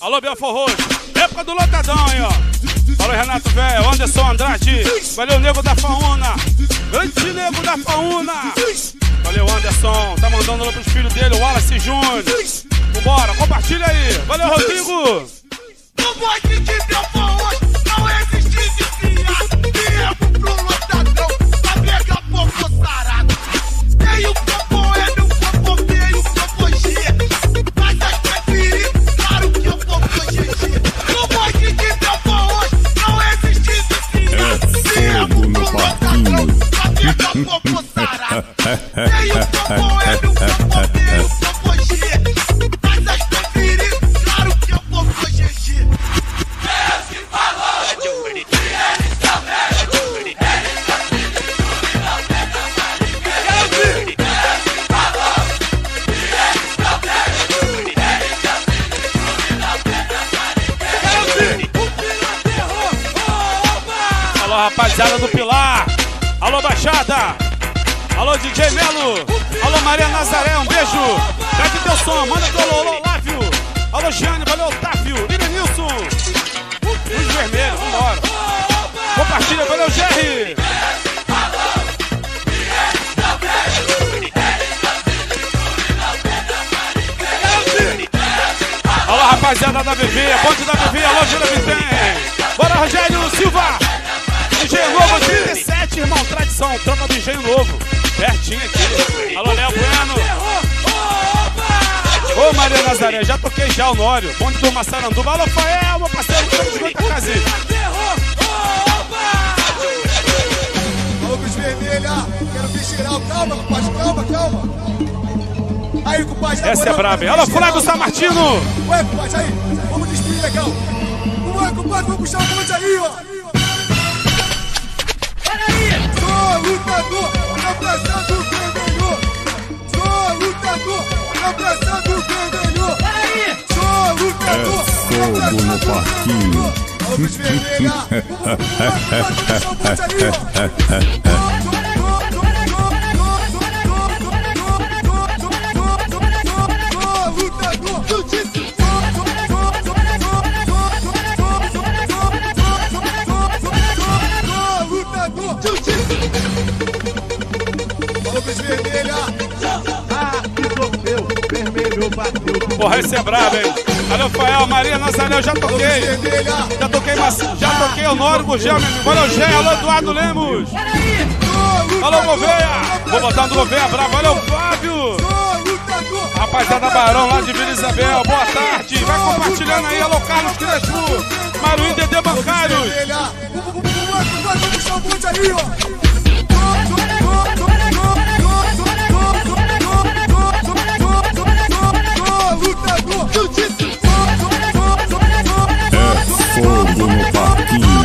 Alô, Belfor Roxo. Época do lotadão aí, ó. Alô, Renato Velho, Anderson Andrade. Valeu, Nego da Fauna. Grande Nego da Fauna. Valeu, Anderson. Tá mandando lá pros filhos dele, o Wallace Júnior. Vambora, compartilha aí. Valeu, Rodrigo. Não pode de Belfor Roxo, não existe desviado. Tempo pro lotadão, pra pegar pouco sarado. Tem o campo é no campo, tem o campo G. Mas é preferido, claro que eu vou pro G G. Não pode de Belfor Roxo, não existe desviado. Tempo pro lotadão, pra pegar pouco sarado. Tem o campo é no campo, tem o campo G. Mas é preferido, claro que eu vou pro G G. Alô, rapaziada do Pilar. Alô, Baixada. Alô, D J Melo. Alô, Maria Nazaré, um beijo. Pede teu som, manda teu alô, alô, Lávio. Alô, Giane, valeu, Otávio. Líder Nilson. Luz vermelho, vambora. Compartilha, valeu, Jerry. Alô, rapaziada da B V, ponte da B V, alô, Vila Vitem. Bora, Rogério Silva. Engenho Novo, trinta e sete, irmão, tradição, tropa do Engenho Novo. Pertinho aqui. Alô, Léo Bueno. Ô, Maria Nazaré, já toquei já o Nório. Ponte do Massaranduba. Alô, Fael, meu parceiro, estamos de muita casinha. Alô, Cruz Vermelha, quero ver geral. Calma, compadre, calma, calma. Aí, compadre, essa é braba, hein? Alô, Flávio Samartino. Ué, compadre, aí, vamos destruir legal. Ué, compadre, vamos puxar o monte aí, ó. Sou lutador, represento quem ganhou. Sou lutador, represento quem ganhou. Sou lutador, Fogo no parquinho. Alô, Cruz Vermelha. Vamos puxar o monte aí, ó. Porra, esse é brabo, hein? Alô, Fael, Maria Nazaré, eu já toquei. Já toquei, mas já toquei o Nório Gugel, meu amigo. Valeu, Gé, alô, Eduardo Lemos. Alô, Gouveia. Vou botar no Gouveia bravo. Valeu, Flávio. Rapaziada Barão lá de Vila Isabel, boa tarde. Vai compartilhando aí, alô, Carlos Crespo. Maruim, Dedê Bancários. Vamos puxar o monte aí, ó. Fogo no parquinho.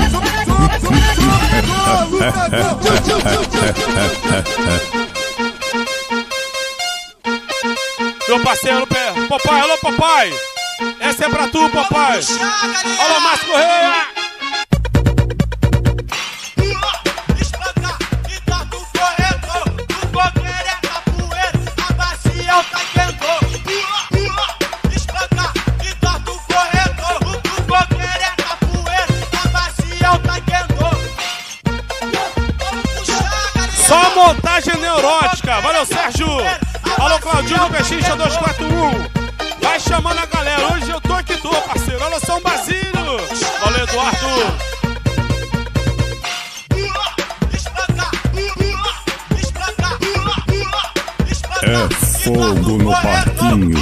Meu parceiro, papai, alô, papai. Essa é pra tu, papai. Alô, Márcio Correia. Só montagem neurótica. Valeu, Sérgio. Alô, Claudinho, Pechincha dois quatro um. Vai chamando a galera. Hoje eu tô aqui, tô, parceiro. Alô, São Basílio. Valeu, Eduardo. É fogo no parquinho.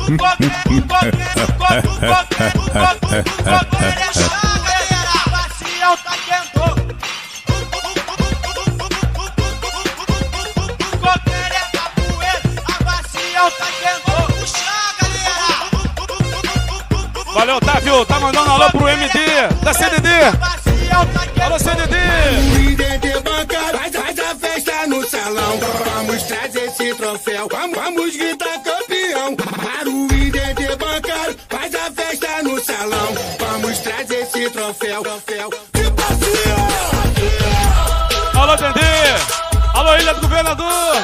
Valeu, Otávio. Tá mandando alô pro M D da C D D. Alô, C D D. O I D D bancário faz, faz a festa no salão. Vamos trazer esse troféu. Vamos, vamos gritar campeão. Para o I D D bancário faz a festa no salão. Vamos trazer esse troféu. troféu. Alô, Dendê. Alô, Ilha do Governador.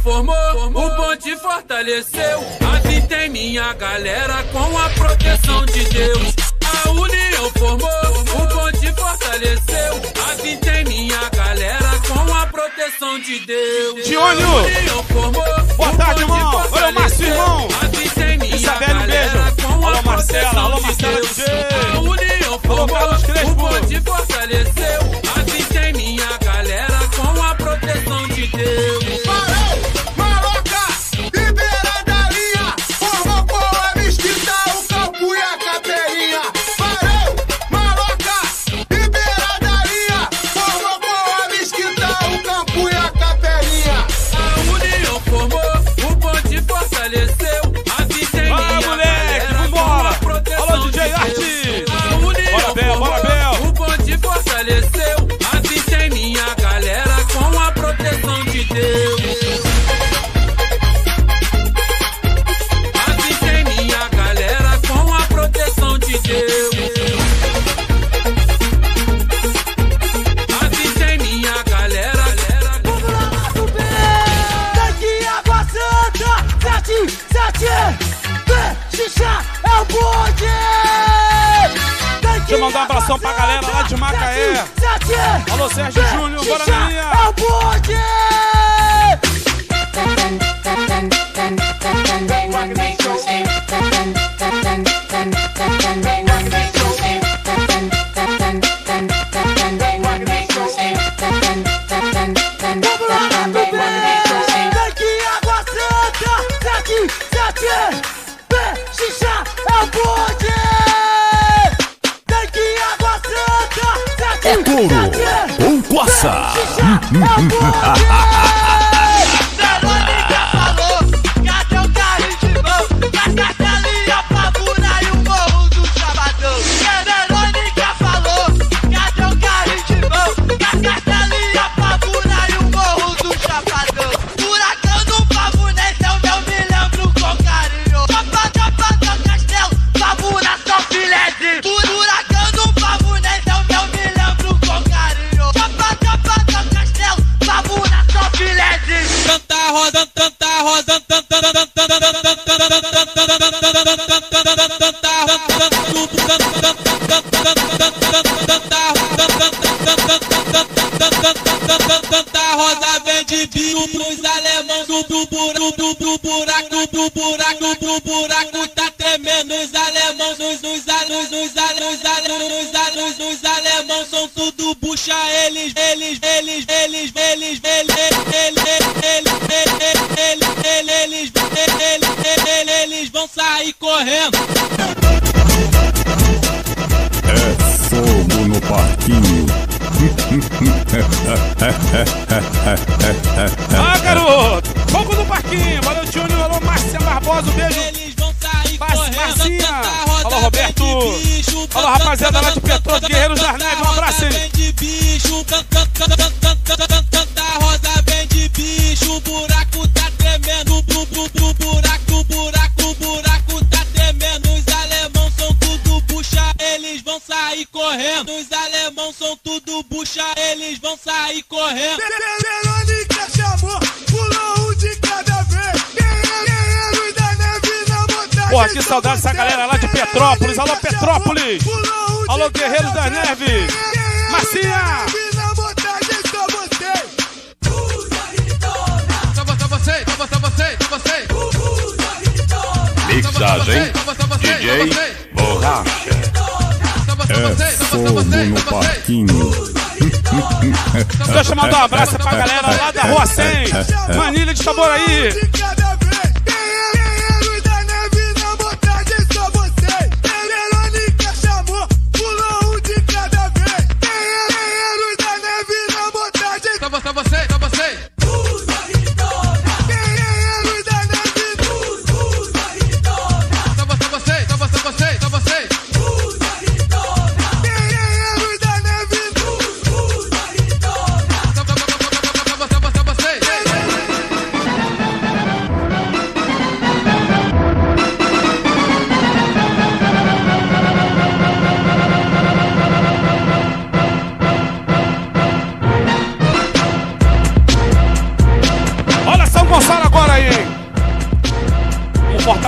formou, o bonde fortaleceu. Avitei minha galera com a proteção de Deus. A união formou, o bonde fortaleceu. Avitei minha galera com a proteção de Deus. Tiônio! A união formou, boa tarde, irmão. Olha o Márcio, irmão. Avitei minha Isabelle, um beijo. Alô, Marcela. Alô, Marcela D J. A união formou, o bonde fortaleceu. Avitei minha galera com a proteção de Deus. Avitei minha galera com a proteção de Deus. Avitei minha galera com a proteção de Deus. Avitei minha galera. Daqui Água Santa, sete, sete, Xixá é o bonde. Deixa eu mandar um abração pra galera lá de Macaé. Alô, Sérgio Júnior, bora na linha. É o bonde. Daqui Água Santa, sete, sete, Xixá é o bonde. É couro com coça. Verônica falou, cadê o carrinho de mão? Cascatelinha, Pavuna e o morro do Chavadão. Verônica falou, cadê o carrinho de mão? Cascatelinha, Pavuna e o morro do Chavadão. Furacão do Pavunense é o meu, me lembro com carinho. Topa, topa, do castelo, Pavuna, só filézinho. Furacão do Pavunense é o meu, me lembro com carinho. Topa, topa, do castelo, Pavuna, só filézinho. Tanta roda, tanta roda, tanta roda, tanta roda vem de bico pros alemãos do buraco, do buraco, do buraco, do buraco tá tremendo. Os alemãos, os os alunos, os alunos, alunos, alunos, os alemãos são tudo bucha. Eles, eles, eles, eles, eles, eles, eles, eles, eles, eles, eles vão sair correndo. É fogo no parquinho. Ah, garoto! Fogo no parquinho! Valeu, Tiônio! Alô, Márcia Barbosa, um beijo! Marcinha! Alô, Roberto! Alô, rapaziada lá de Petrópolis, Guerreiros das Neves, um abraço aí! Tanta rosa vem de bicho, o buraco tá tremendo, bu, bu, bu, buraco, buraco, buraco tá tremendo. Os alemãos são tudo bucha, eles vão sair correndo. Os alemãos são tudo bucha, eles vão sair correndo. Verônica chamou, pulou um de cada vez. Guerreiros da neve na montanha. Porra, que saudade dessa galera lá de Petrópolis! Alô, Petrópolis! Alô, Guerreiros das Neves! Marcinha! Mixagem D J Borracha. É fogo no parquinho. Deixa eu mandar um abraço pra galera lá da Rua cem, Manilha de Itaboraí.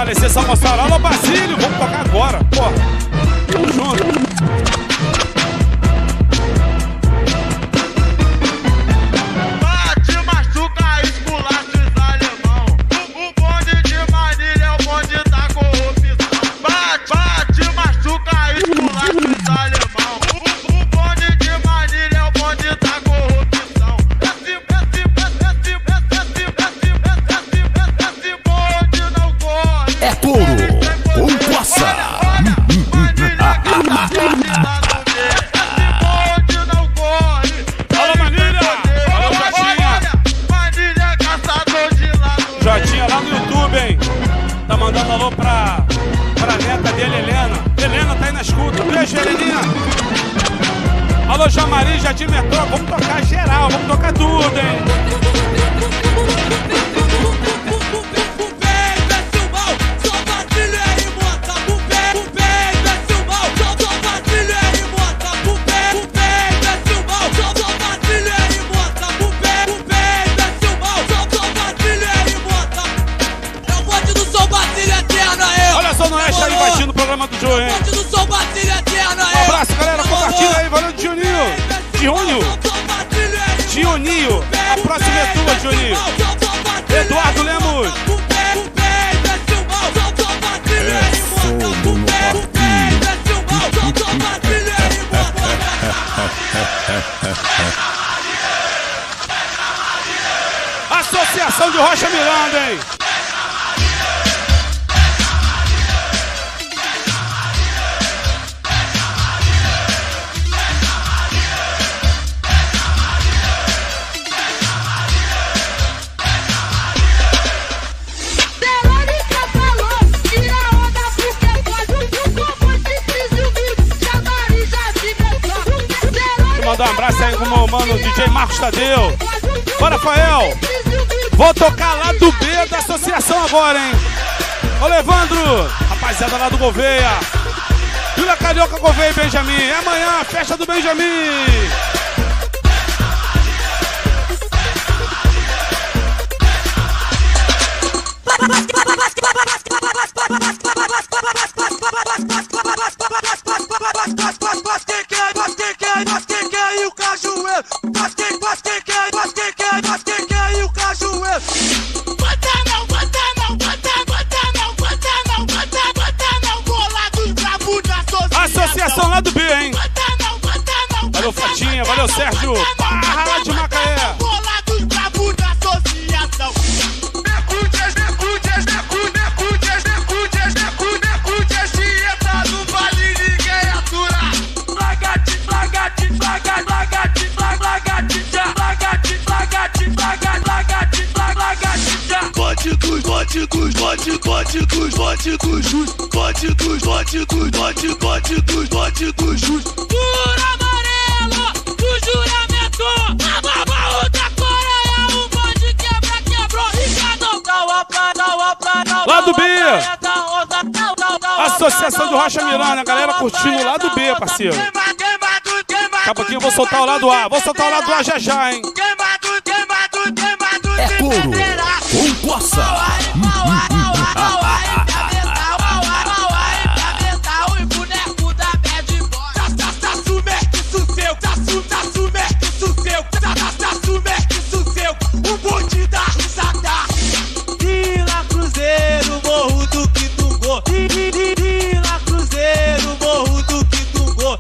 licença, moçada. Alô, Basílio, vamos tocar agora, porra. Tamo junto. Alô, Jamari, Jardim Metrô, vamos tocar geral, vamos tocar tudo, hein? Olha só, não é aí invadindo o programa do Joe, hein? Um abraço, galera, compartilha aí, valeu, Dioninho. Dioninho. Dioninho. A próxima é tua, Dioninho. Eduardo Lemos. Associação de Rocha Miranda, hein? Mandar um abraço aí com o meu mano D J Marcos Tadeu. Bora, Rafael. Vou tocar lá do B da associação agora, hein? Ô, Levandro. Rapaziada lá do Gouveia. Vila Carioca, Gouveia e Benjamin. É amanhã, festa do Benjamin. Associação lá do B, hein? Valeu, Fatinha, valeu, Sérgio. Barra lá de Macaé. Góticos, góticos, góticos, góticos, góticos, góticos, góticos, góticos, góticos. Por amarelo, o juramento. A barra da Coreia, o bonde quebra, quebrou. E cada um dá uma pra, dá uma pra, dá uma lá do B. Associação do Rocha Miranda, a galera curtindo lá do B, parceiro. Daqui a pouquinho eu vou soltar o lado A. Vou soltar o lado A já já, hein? É couro com coça. Vila Cruzeiro, Morro do Quitungô. Vila Cruzeiro, Morro do Quitungô.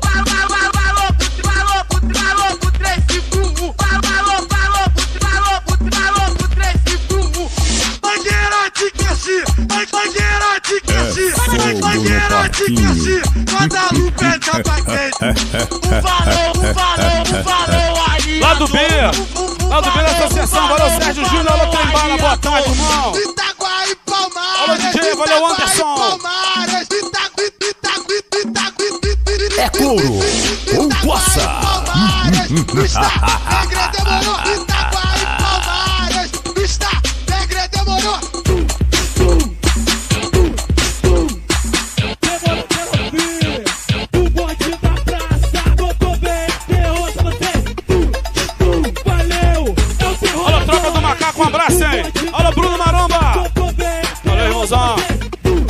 Lá do B, lá do B da associação, valeu Sérgio Júnior, alô Trembala, boa tarde, irmão. Alô D J, valeu Anderson. É couro com coça. Um abraço, hein? Alô, Bruno Maromba. Valeu, irmãozão.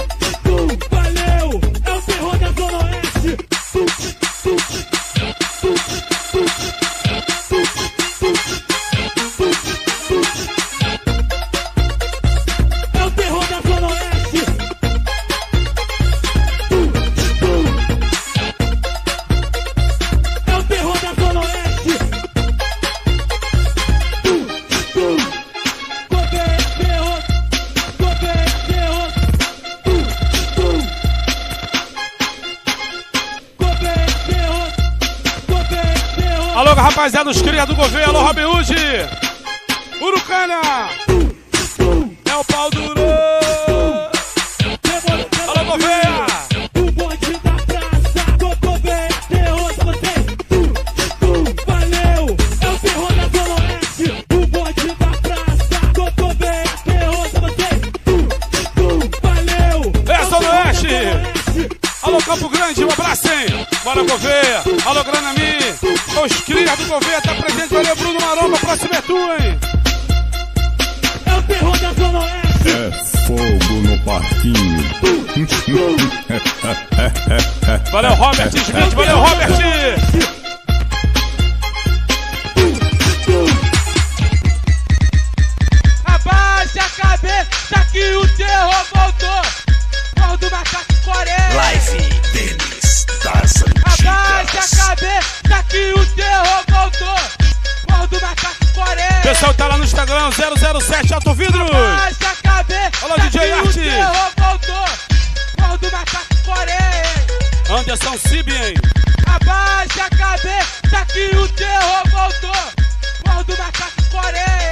rapaziada, os cria do Gouveia, alô, Robin Hood. Urucana. É o pau duro. Alô, Gouveia. O bonde da praça, do Gouveia, terror de vocês. Valeu, é o terror da Zona Oeste. O bonde da praça, do Gouveia, terror de vocês. Valeu, é a Zona Oeste. Alô, Campo Grande, um abraço, hein? Bora, Gouveia. Alô, Granami. Os cria do Gouveia tá presente. Valeu, Bruno Maromba. Próximo é tu, hein? É o terror da Zona Oeste. É fogo no parquinho. Valeu, Robert Smith. Valeu, Robert. Abaixa a cabeça que o terror voltou. Morro do Macaco Coreia. Live Denis das Antigas. Abaixa a cabeça que o terror voltou. Morro do Macaco Coreia. Pessoal tá lá no Instagram, zero zero sete Alto Vidro. Abaixa a cabeça. Alô, D J Art. O terror voltou. Morro do Macaco Coreia. Anderson Cibi, hein? Abaixa a cabeça que o terror voltou. Morro do Macaco Coreia.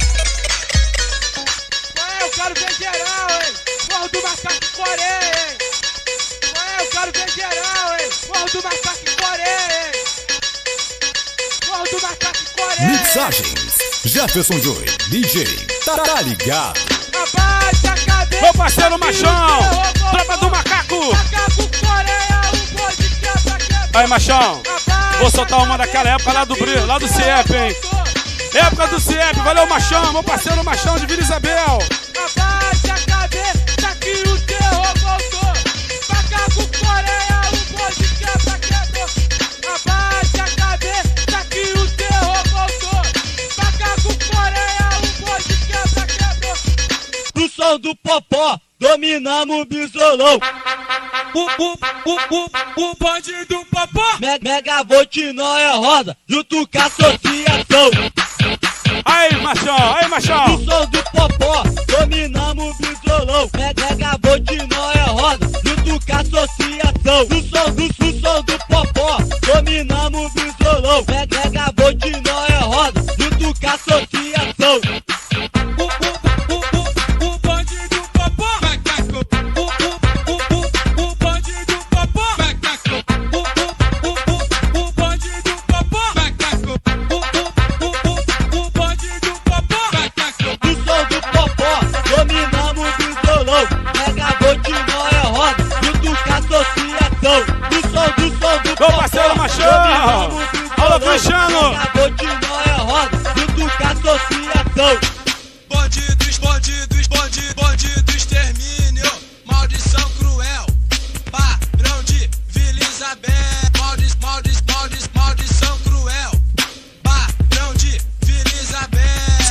Ué, eu quero ver geral, hein? Morro do Macaco Coreia, hein? Ué, eu quero ver geral, hein? Morro do Macaco Coreia, hein? Morro do Macaco Coreia. Mixagens Jefferson Joy, D J, tá ligado? Abaixa a cabeça. Meu parceiro Machão, tropa do Macaco. Macaco Coreia, o bonde quebra, quebra. Aí, Machão, vou soltar uma daquela época lá do Brilho, lá do C I E P, hein? Época do C I E P, valeu, Machão, meu parceiro Machão de Vila Isabel. Abaixa a cabeça que o terror voltou. Macaco Coreia, o bonde quebra, quebra. Abaixa a cabeça que o terror voltou. Macaco Coreia, o bonde quebra, quebra. No som do Popó, dominamos o bisolão. O, o, o, o, o bonde do Popó. Me, mega Volt é roda, junto com a associação. Aí, Machão, aí, Machão. No som do Popó, dominamos o bisolão. Mega Volt é roda, junto com a associação. No som do, no som do Popó, dominamos o bisolão. Mega Volt é roda, junto com a associação. O, o, o, o, o bonde do Popó. O, o, o, o, o bonde do Popó. O, o, o, o, o bonde do Popó. O, o, o, o bonde do Popó. No som do Popó, dominamos o bisolão. Mega Volt é roda, junto com a associação. No som do som do Meu parceiro Machão. Alô, Cristiano. Mega Volt é roda, junto com a associação. Bandidos, bandidos, bandidos, bandido extermínio, maldição cruel, padrão de Vila Isabel. Maldis, maldis, maldis, maldição cruel, padrão de Vila Isabel.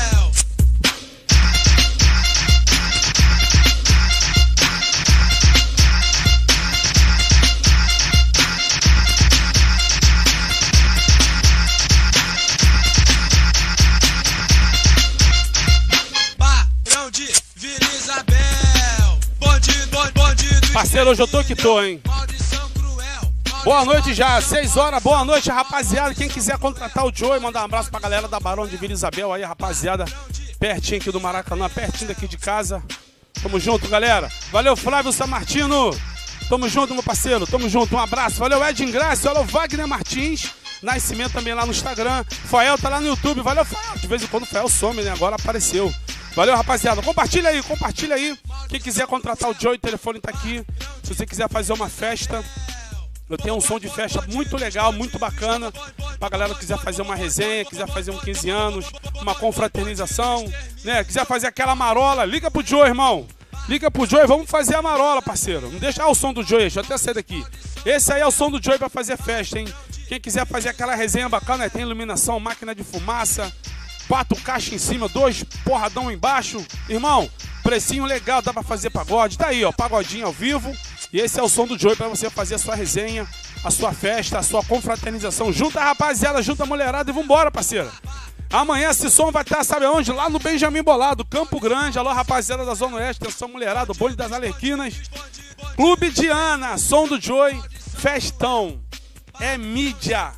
Padrão de Vila Isabel. Bandido, bandido. Parceiro, hoje eu tô que tô, hein? Boa noite já, seis horas, boa noite, rapaziada. Quem quiser contratar o Joey, mandar um abraço pra galera da Barão de Vila Isabel aí, rapaziada. Pertinho aqui do Maracanã, pertinho daqui de casa. Tamo junto, galera. Valeu, Flávio Samartino. Tamo junto, meu parceiro. Tamo junto, um abraço. Valeu, Ed Ingrácio. Valeu, Wagner Martins. Nascimento também lá no Instagram. Fael tá lá no YouTube. Valeu, Fael. De vez em quando o Fael some, né? Agora apareceu. Valeu, rapaziada. Compartilha aí, compartilha aí. Quem quiser contratar o Joey, o telefone tá aqui. Se você quiser fazer uma festa, eu tenho um som de festa muito legal, muito bacana. Pra galera que quiser fazer uma resenha, quiser fazer um quinze anos, uma confraternização, né? Quiser fazer aquela marola, liga pro Joey, irmão. Liga pro Joey, vamos fazer a marola, parceiro. Não deixa ah, o som do Joey, deixa eu até sair daqui. Esse aí é o som do Joey pra fazer festa, hein? Quem quiser fazer aquela resenha bacana, né? Tem iluminação, máquina de fumaça, quatro caixas em cima, dois porradão embaixo. Irmão, precinho legal, dá pra fazer pagode. Tá aí, ó, pagodinho ao vivo. E esse é o som do Joey pra você fazer a sua resenha, a sua festa, a sua confraternização. Junta a rapaziada, junta a mulherada e vambora, parceira. Amanhã esse som vai estar, sabe aonde? Lá no Benjamin Bolado, Campo Grande. Alô, rapaziada da Zona Oeste, atenção mulherada, o bonde das Arlequinas. Clube Diana, som do Joey, festão. É mídia.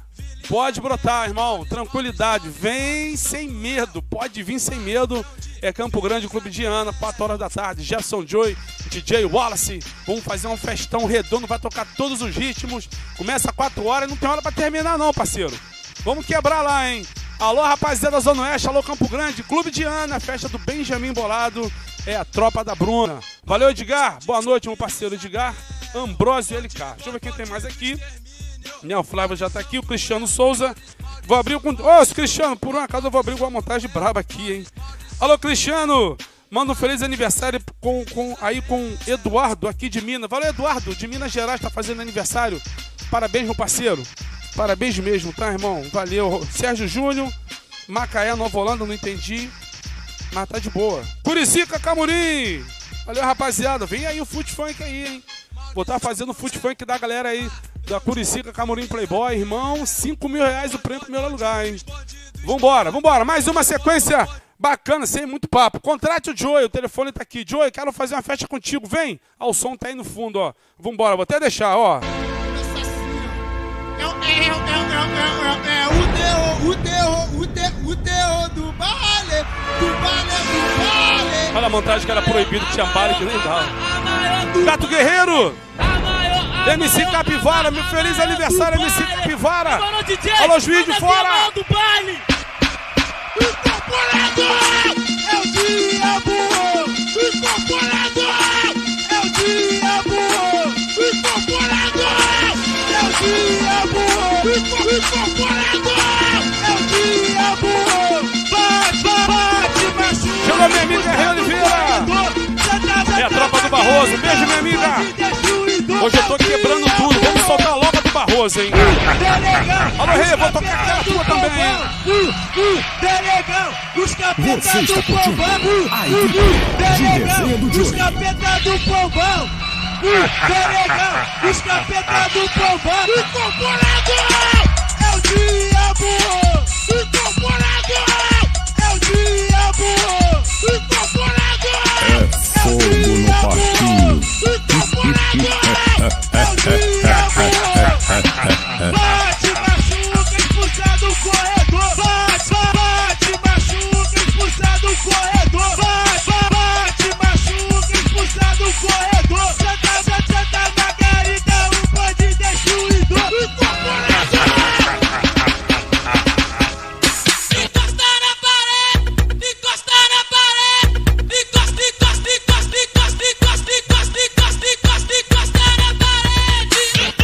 Pode brotar, irmão. Tranquilidade. Vem sem medo. Pode vir sem medo. É Campo Grande, Clube de Ana, quatro horas da tarde. Jefferson Joy, D J Wallace. Vamos fazer um festão redondo. Vai tocar todos os ritmos. Começa às quatro horas e não tem hora pra terminar não, parceiro. Vamos quebrar lá, hein? Alô, rapaziada da Zona Oeste. Alô, Campo Grande. Clube de Ana. Festa do Benjamin Bolado. É a tropa da Bruna. Valeu, Edgar. Boa noite, meu parceiro Edgar. Ambrósio L K. Deixa eu ver quem tem mais aqui. Nel Flávio já tá aqui. O Cristiano Souza. Vou abrir com... Ô, Cristiano, por um acaso eu vou abrir com uma montagem braba aqui, hein? Alô, Cristiano. Manda um feliz aniversário com, com, aí com Eduardo aqui de Minas. Valeu, Eduardo. De Minas Gerais tá fazendo aniversário. Parabéns, meu parceiro. Parabéns mesmo, tá, irmão? Valeu. Sérgio Júnior. Macaé, Nova Holanda, não entendi. Mas tá de boa. Curicica, Camurim. Valeu, rapaziada. Vem aí o Foot Funk aí, hein? Vou estar fazendo o Foot Funk da galera aí. Da Curicica, Camurim Playboy. Irmão, cinco mil reais o prêmio em primeiro lugar, hein? Vambora, vambora. Mais uma sequência bacana, sem muito papo. Contrate o Joey, o telefone tá aqui. Joey, quero fazer uma festa contigo. Vem. Ó, o som tá aí no fundo, ó. Vambora, vou até deixar, ó. É, é, é, é, é, é o terror, o terror, o terror, o terror do baile, do baile, do baile. Olha a montagem que era proibido, tinha baile que nem dava. Gato Guerreiro. M C Capivara, meu feliz aniversário, M C Capivara. Alô, juiz de fora. Do baile. Incorporador é o diabo. Incorporador é o diabo. Incorporador é o diabo. Incorporador é o diabo. Bate, bate, machuca. Chegou minha amiga Rê Oliveira. É a tropa do Barroso. Beijo, minha amiga. Hoje eu tô quebrando tudo. Vamos soltar logo a do Barroso, hein? Alô, Rê, vou tocar aquela tua também, hein? Delegão, os capetas Você do está curtindo povão. a equipe de resenha do Delegão, os Joey. capetas do povão. Delegão, os capetas do povão. Incorporador é o diabo. Incorporador é o diabo. Incorporador É fogo no parquinho. Bate, machuca, expulsa do corredor. Bate, bate, machuca, expulsa do corredor. Bate, bate, machuca, expulsa do corredor. Santa, Santa, Santa Margarida, um bande destruidor. Encosta na parede, encosta na parede. Encosta, encosta, encosta, encosta, encosta, encosta, encosta, encosta, encosta na parede.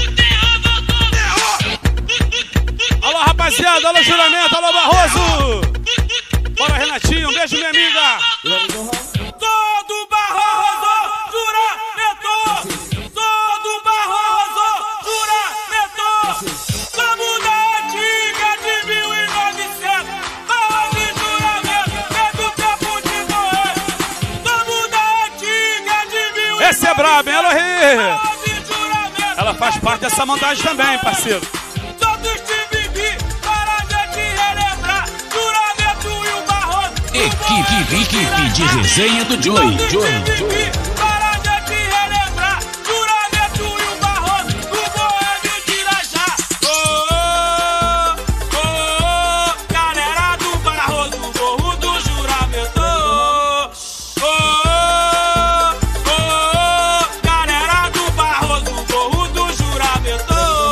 Alô, rapaziada. Alô, Juramento. Alô, Barroso. Bora, Renatinho. Um beijo, minha amiga. Todo Barroso, juramento. Todo Barroso, juramento. Somos da antiga de mil e novecentos. Barroso e juramento, é do tempo de Noé. Somos da antiga de mil e novecentos. Esse é brabo, hein? Alô, Rê. Barroso e juramento. Ela faz parte dessa montagem também, parceiro. Todos te vivi para a gente relembrar. Juramento e o Barroso. Equipe, equipe de resenha do Joey. Joey, Joey. Para a gente relembrar, juramento e o Barroso, o Boêmio de Irajá. Oh, oh, oh, galera do Barroso, morro do juramento. Oh, oh, oh, galera do Barroso, morro do juramento.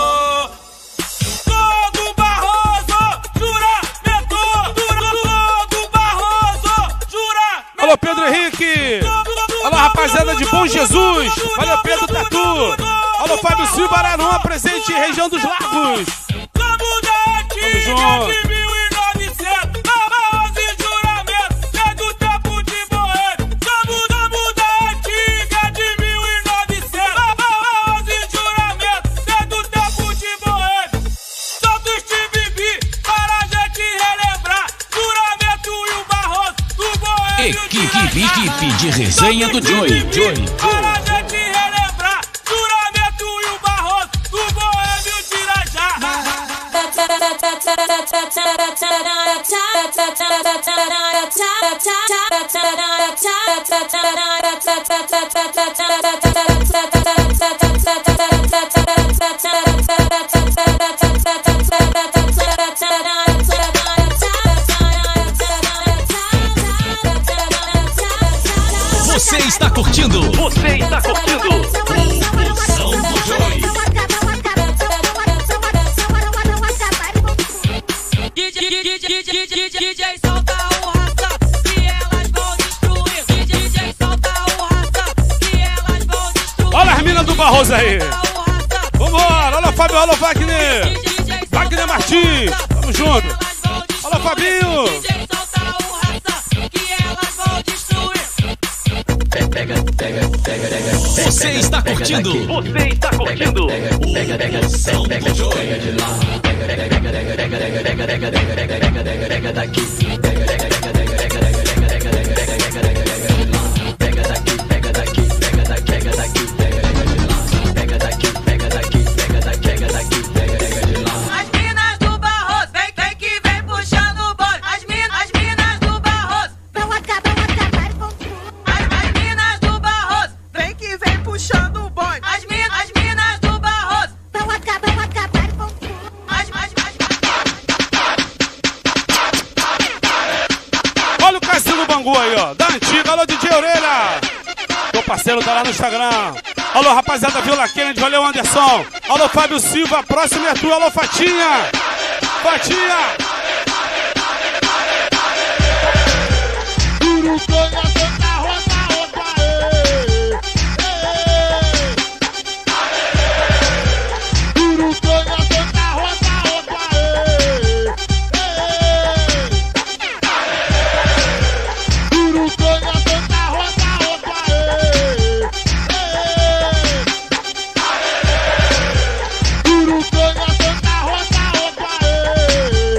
Todo Barroso, juramento. Todo Barroso, juramento. Alô, Pedro Henrique. Alô, rapaziada de Bom Jesus. Valeu, Pedro Tatu. Alô, Fábio Silva, Araruama, presente em região dos Lagos. Somos da antiga junto. de mil e novecentos. Barroso e juramento, é do tempo de Boêmio. Somos, somos da antiga de mil e novecentos. Barroso e juramento, é do tempo de Boêmio. Todos te vivi para a gente relembrar. Juramento e o Barroso, o Boêmio de Equipe, Irajá. equipe de resenha do Joey. Joey. Para a gente relembrar, juramento e o Barroso, o Boêmio de Irajá. Thank you. está curtindo. Você está curtindo. Buzão do Joey. D J solta o raça, que elas vão destruir. D J solta o raça, que elas vão destruir. Olha as minas do Barroso aí. Vambora, olha o Fábio, olha o Wagner. Wagner Martins, tamo junto. Olha o Fabinho. D J solta o raça, que elas vão destruir. Pega, pega, pega, pega. Você está curtindo. Você está curtindo. Pega, pega, Buzão pega, do Joey. pega de lá. Pega, pega, pega, pega, pega, pega, pega, pega, pega, pega, pega, pega daqui. Pega, pega, pega, pega, pega, pega, pega, pega, pega, pega, pega de lá. Pega daqui, pega daqui, pega daqui, pega daqui, pega de lá. Pega daqui, pega daqui, pega daqui, pega daqui, pega de lá. As minas do Barroso, vem, vem que vem puxando o bonde. As minas, as minas do Barroso, vão acabar, vão acabar com tudo. As, as minas do Barroso, vem que vem puxando o bonde. As minas, as minas do Barroso, vão acabar, vão acabar com tudo. As, as, as... Olha o Cassino Bangu aí, ó. Da antiga, alô D J Orelha. Meu parceiro tá lá no Instagram. Alô, rapaziada, Vila Kennedy, valeu, Anderson. Alô, Fábio Silva, próximo é tu. Alô, Fatinha. Fatinha. Urucanha, Santa Rosa, opa, ê, ê. Urucanha, Santa Rosa, opa, ê, ê. Urucanha, Santa Rosa, opa, ê, ê. Urucanha, Santa Rosa, opa, ê,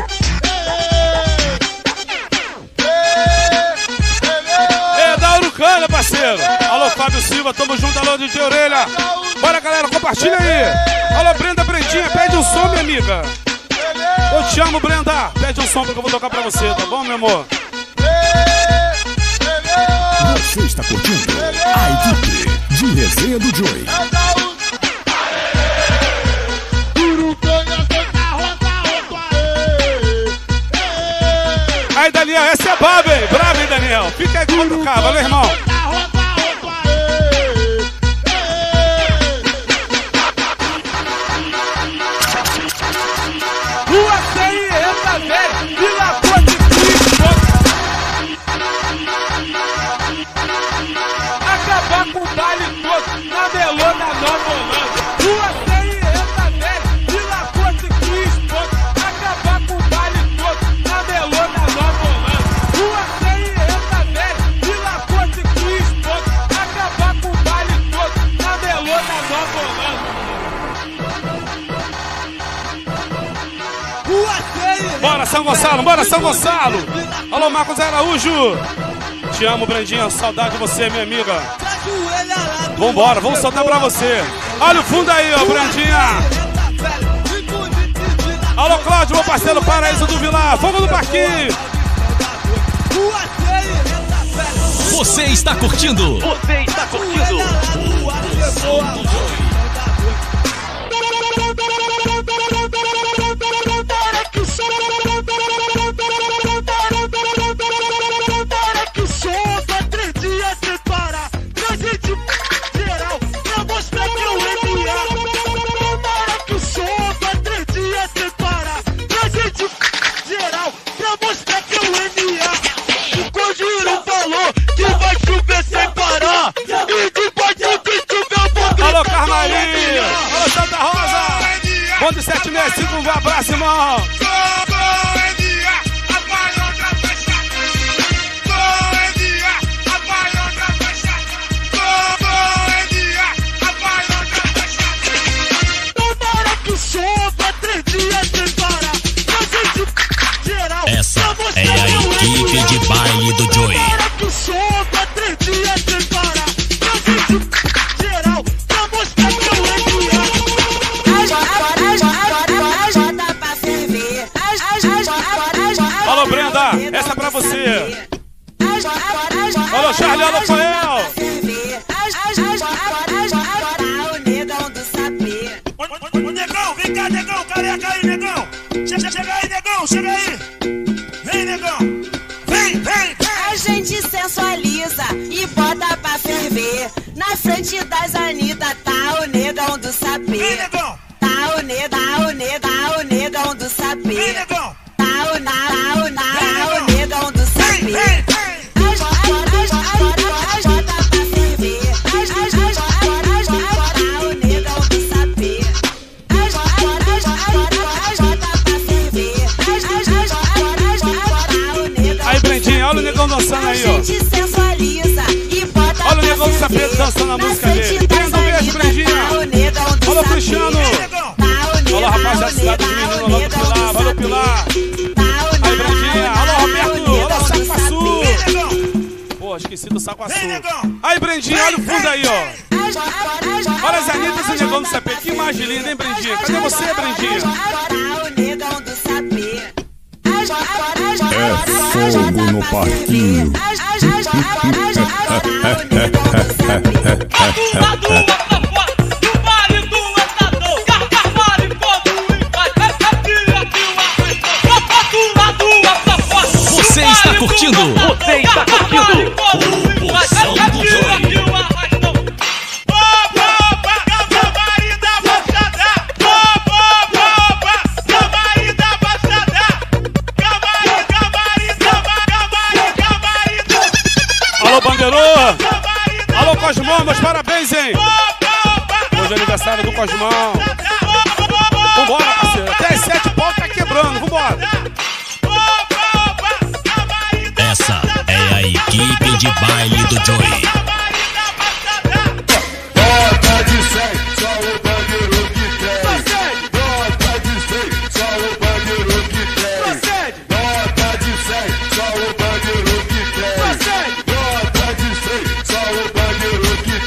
ê. É da Urucânia, parceiro. Alô, Fábio Silva, tamo junto. Alô, D J Orelha. Bora, galera, compartilha aí. Alô, Brenda Brendinha, pede um som, minha amiga. Eu te amo, Brenda. Pede um som que eu vou tocar pra você, tá bom, meu amor? Você está curtindo a equipe de Resenha do Joey. Urucanha, Santa Rosa, opa, ê, ê. Aí, Daniel, essa é brava, hein? Brava, hein, Daniel? Fica aí com o cara, valeu, irmão. Rua C I, Reta Velha, Vila Ponte Cristo. Acabar com o baile todo, na melô da Nova Holanda. Rua C I, Reta Velha, Vila Ponte Cristo. Acabar com o baile todo, na melô da Nova Holanda. Rua C I, Reta Velha, Vila Ponte Cristo. Acabar com o baile todo, na melô da Nova Holanda. Bora, São Gonçalo, bora, São Gonçalo. Alô, Marcos Araújo. Te amo, Brandinha, saudade de você, minha amiga. Vambora, vamos soltar pra você. Olha o fundo aí, ó, Brandinha. Alô, Cláudio, meu parceiro, Paraíso do Vilar. Fogo no parquinho. Você está curtindo. Você está curtindo. Buzão do Joey. Alô, Carmarinho. Alô, Santa Rosa. Ponto sete seis cinco, um abraço, irmão. Essa é a equipe de baile do Joey. Alô, Brenda, essa é pra você. Alô, Charlie, alô, Fael. Ô, negão, vem cá, negão, careca aí, negão. Chega, chega aí, negão, chega aí. Vem, negão. Vem, vem, vem. A gente sensualiza e bota pra ferver. ferver. Na frente das Anitta tá o negão do sapê. Tá o negão, tá o negão, tá o negão do sapê. Tá o na, tá o na, tá o negão do sapê. As jotas, as jotas pra ferver. As jotas, tá o negão do sapê. As jotas, as jotas pra ferver. As jotas, tá o negão. Aí, Brendinha, olha o negão dançando aí, ó. Olha o negão do sapê dançando a música dele. Prenda um beijo, Brendinha. Olha o Cristiano. Olha o rapaziada, cidade dos meninos. Olha o Pilar, olha o Pilar. Aí, Brendinha. Olha o Roberto, olha o Saquaçu. Pô, esqueci do Saquaçu. Aí, Brendinha, olha o fundo aí, ó. Olha as Anitas e o negão do sapê. Que imagem linda, hein, Brendinha? Cadê você, Brendinha? É fogo no parquinho. Você está curtindo? Você está curtindo? O Bolsão do Joy. Alô, Bandeirô! Alô, Cosmão, meus parabéns, hein? Hoje é aniversário do Cosmão. Vambora, parceiro. Até as sete pau tá quebrando, vambora. Essa é a equipe de baile do Joy. Nota de cem, só o bandeiro que tem. Nota de cem, só o bandeiro que tem. Nota de cem, só o bandeiro que tem. Nota de cem, só o bandeiro que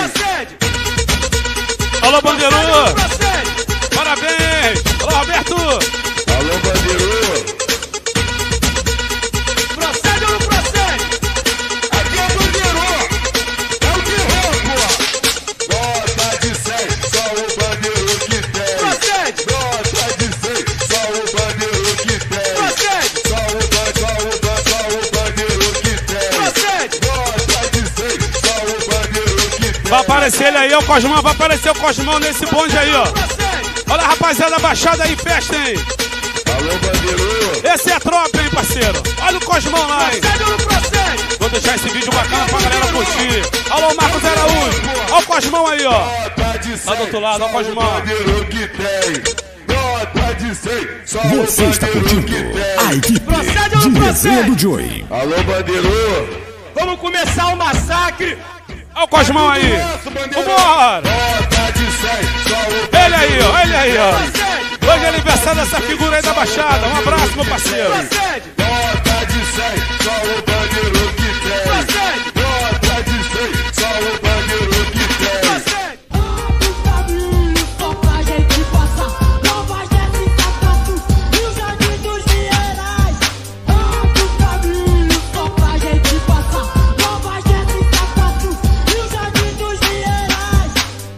tem. Alô, Bandeirô! Parabéns! Alô, Roberto! Alô, Bandeirô! Procede ou não procede? Aqui é Bandeirô! É o de roubo! Nota de cem, só o bandeiro que tem. Procede! Nota de cem, só o bandeiro que tem. Procede! Só o ban, só o ban, só o bandeiro que tem. Procede! Nota de cem, só o bandeiro que tem. Vai aparecer ele aí, ó, o Cosmão. Vai aparecer o Cosmão nesse bonde aí, ó. Olha a rapaziada baixada aí, festa, hein? Alô, Bandeirô! Esse é a tropa, hein, parceiro? Olha o Cosmão lá, hein? Procede ou não procede? Vou deixar esse vídeo bacana pra galera curtir. Alô, Marcos Araújo. Olha o Cosmão aí, ó. Lá do outro lado, olha o Cosmão. Bandeiro que tem. Nota de cem, só o Você está bandeiro que curtindo tem. a equipe Procede ou de não resenha procede? do Joy. Alô, Bandeirô! Vamos começar o massacre. Olha o Cosmão aí. Vambora. Nota de cem, só o Ele aí, ó. Ele aí, ó. Hoje é aniversário dessa figura aí da Baixada. Um abraço, meu parceiro. Procede! Nota de cem, só o bandeiro que tem. Procede! Nota de cem, só o bandeiro que tem. Procede! Só pra gente passar, não vai descer sapato, Rio Jardim dos Minerais. Abre o caminho, só pra gente passar, não vai descer sapato, Rio Jardim dos Minerais.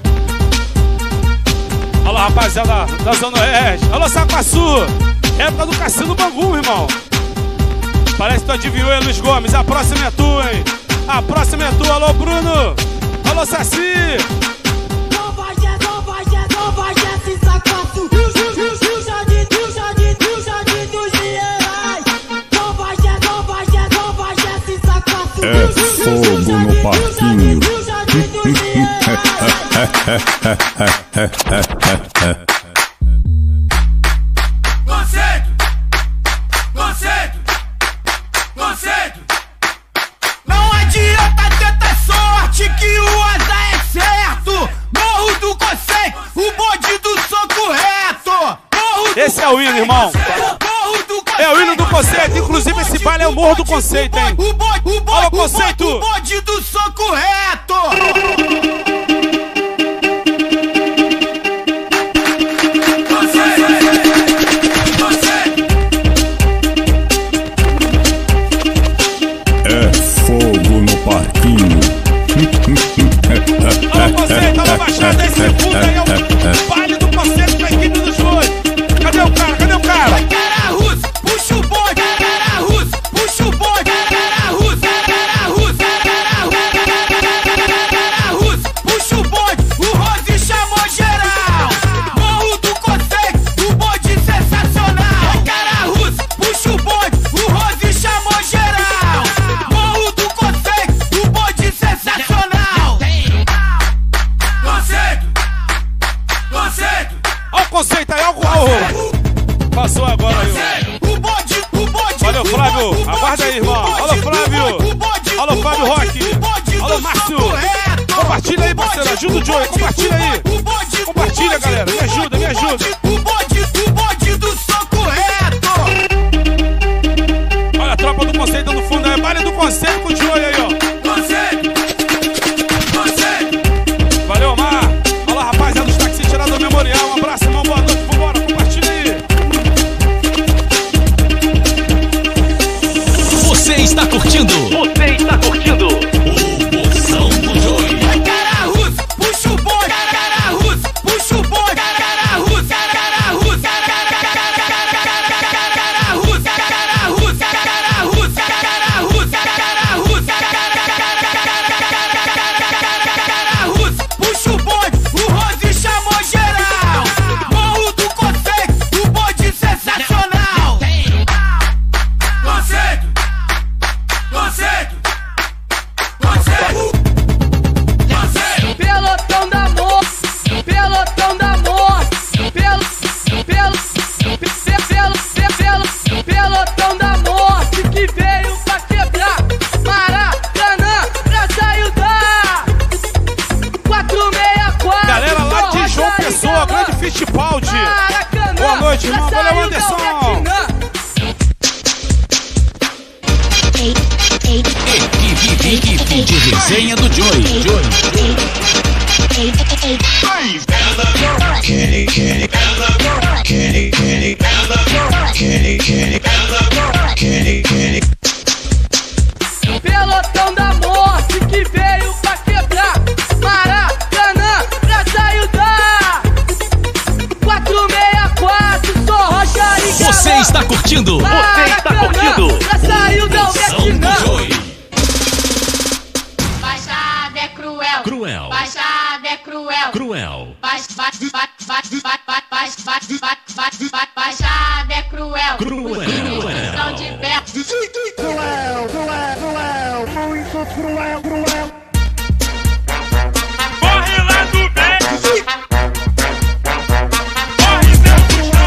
Olha lá, rapaziada da Zona Oeste. Alô, Saquaçu. Época do Cassino Bangu, irmão. Parece que tu adivinhou, hein, Luiz Gomes. A próxima é tua, hein? A próxima é tua. Alô, Bruno. Alô, Saci. Não vai descer, não vai descer, não vai descer sapato, Rio Jardim, Rio Jardim, Rio Jardim dos Minerais. Não vai descer, não vai descer, não vai descer sapato, É fogo no parquinho. Rio Jardim dos Minerais. Conceito! Conceito! Conceito! Não adianta tanta sorte que o azar é certo! Morro do conceito, o bonde do soco reto! Morro do Esse é o hino, irmão. Morro do É o hino do conceito. Inclusive, esse baile é o Morro do Conceito, hein? O bonde, o bonde, Olha o o bonde, conceito. o bonde do soco reto! É fogo no parquinho. Alô, Conceito. Alô, Baixada. Esse fundo aí é o baile do Conceito com a equipe dos dois. Cadê o cara? Cadê o cara? Cara russo, puxa o bonde, cara russo, puxa o bonde, cara russo, cara russo, cara russo. parceiro, ajuda o Joey, compartilha aí. Compartilha, galera, me ajuda, me ajuda. O bonde, o bonde do soco reto. Olha a tropa do conceito no fundo, é baile do conceito com o Joey aí, ó. Conceito, conceito. Valeu, Mar. Olha lá, rapaziada, os táxis tirados do memorial. Um abraço, irmão, boa noite, vambora, compartilha aí. Você está curtindo. Você está curtindo. O Moção do Joey. Cara russo, puxa o bonde. Cara russo, puxa o bonde. Cara russo, cara russo, cara russo, cara russo, cara russo, cara russo, cara russo, cara russo, puxa o bonde. O Rose chamou geral. Morro do conceito, o bonde sensacional. Conceito, conceito, conceito. Pelotão da morte, pelotão da morte, pelo, pelo, pe- pelo, pe- pelo, pelotão da morte que veio pra quebrar Maracanã, pra sair da quatrocentos e sessenta e quatro. Galera lá de João Pessoa, grande Fittipaldi. Boa noite, irmão. Valeu, Anderson. Equipe de resenha do Joey. Joey. Pelotão da morte que veio pra quebrar Maracanã, pra sair da quatrocentos e sessenta e quatro. Sou Rocha e Galã. Você está curtindo. Você está curtindo. Já saiu da Moção do Vietnã. Joey. Baixada é cruel. Cruel. Baixada é cruel. Cruel. Baix- ba- ba- ba- ba- ba- baix- ba- ba- ba- ba- Baixada é cruel. Cruel. São de perto. Cruel, cruel, cruel, muito cruel, cruel. Corre lá do bem. Corre, meu puxão.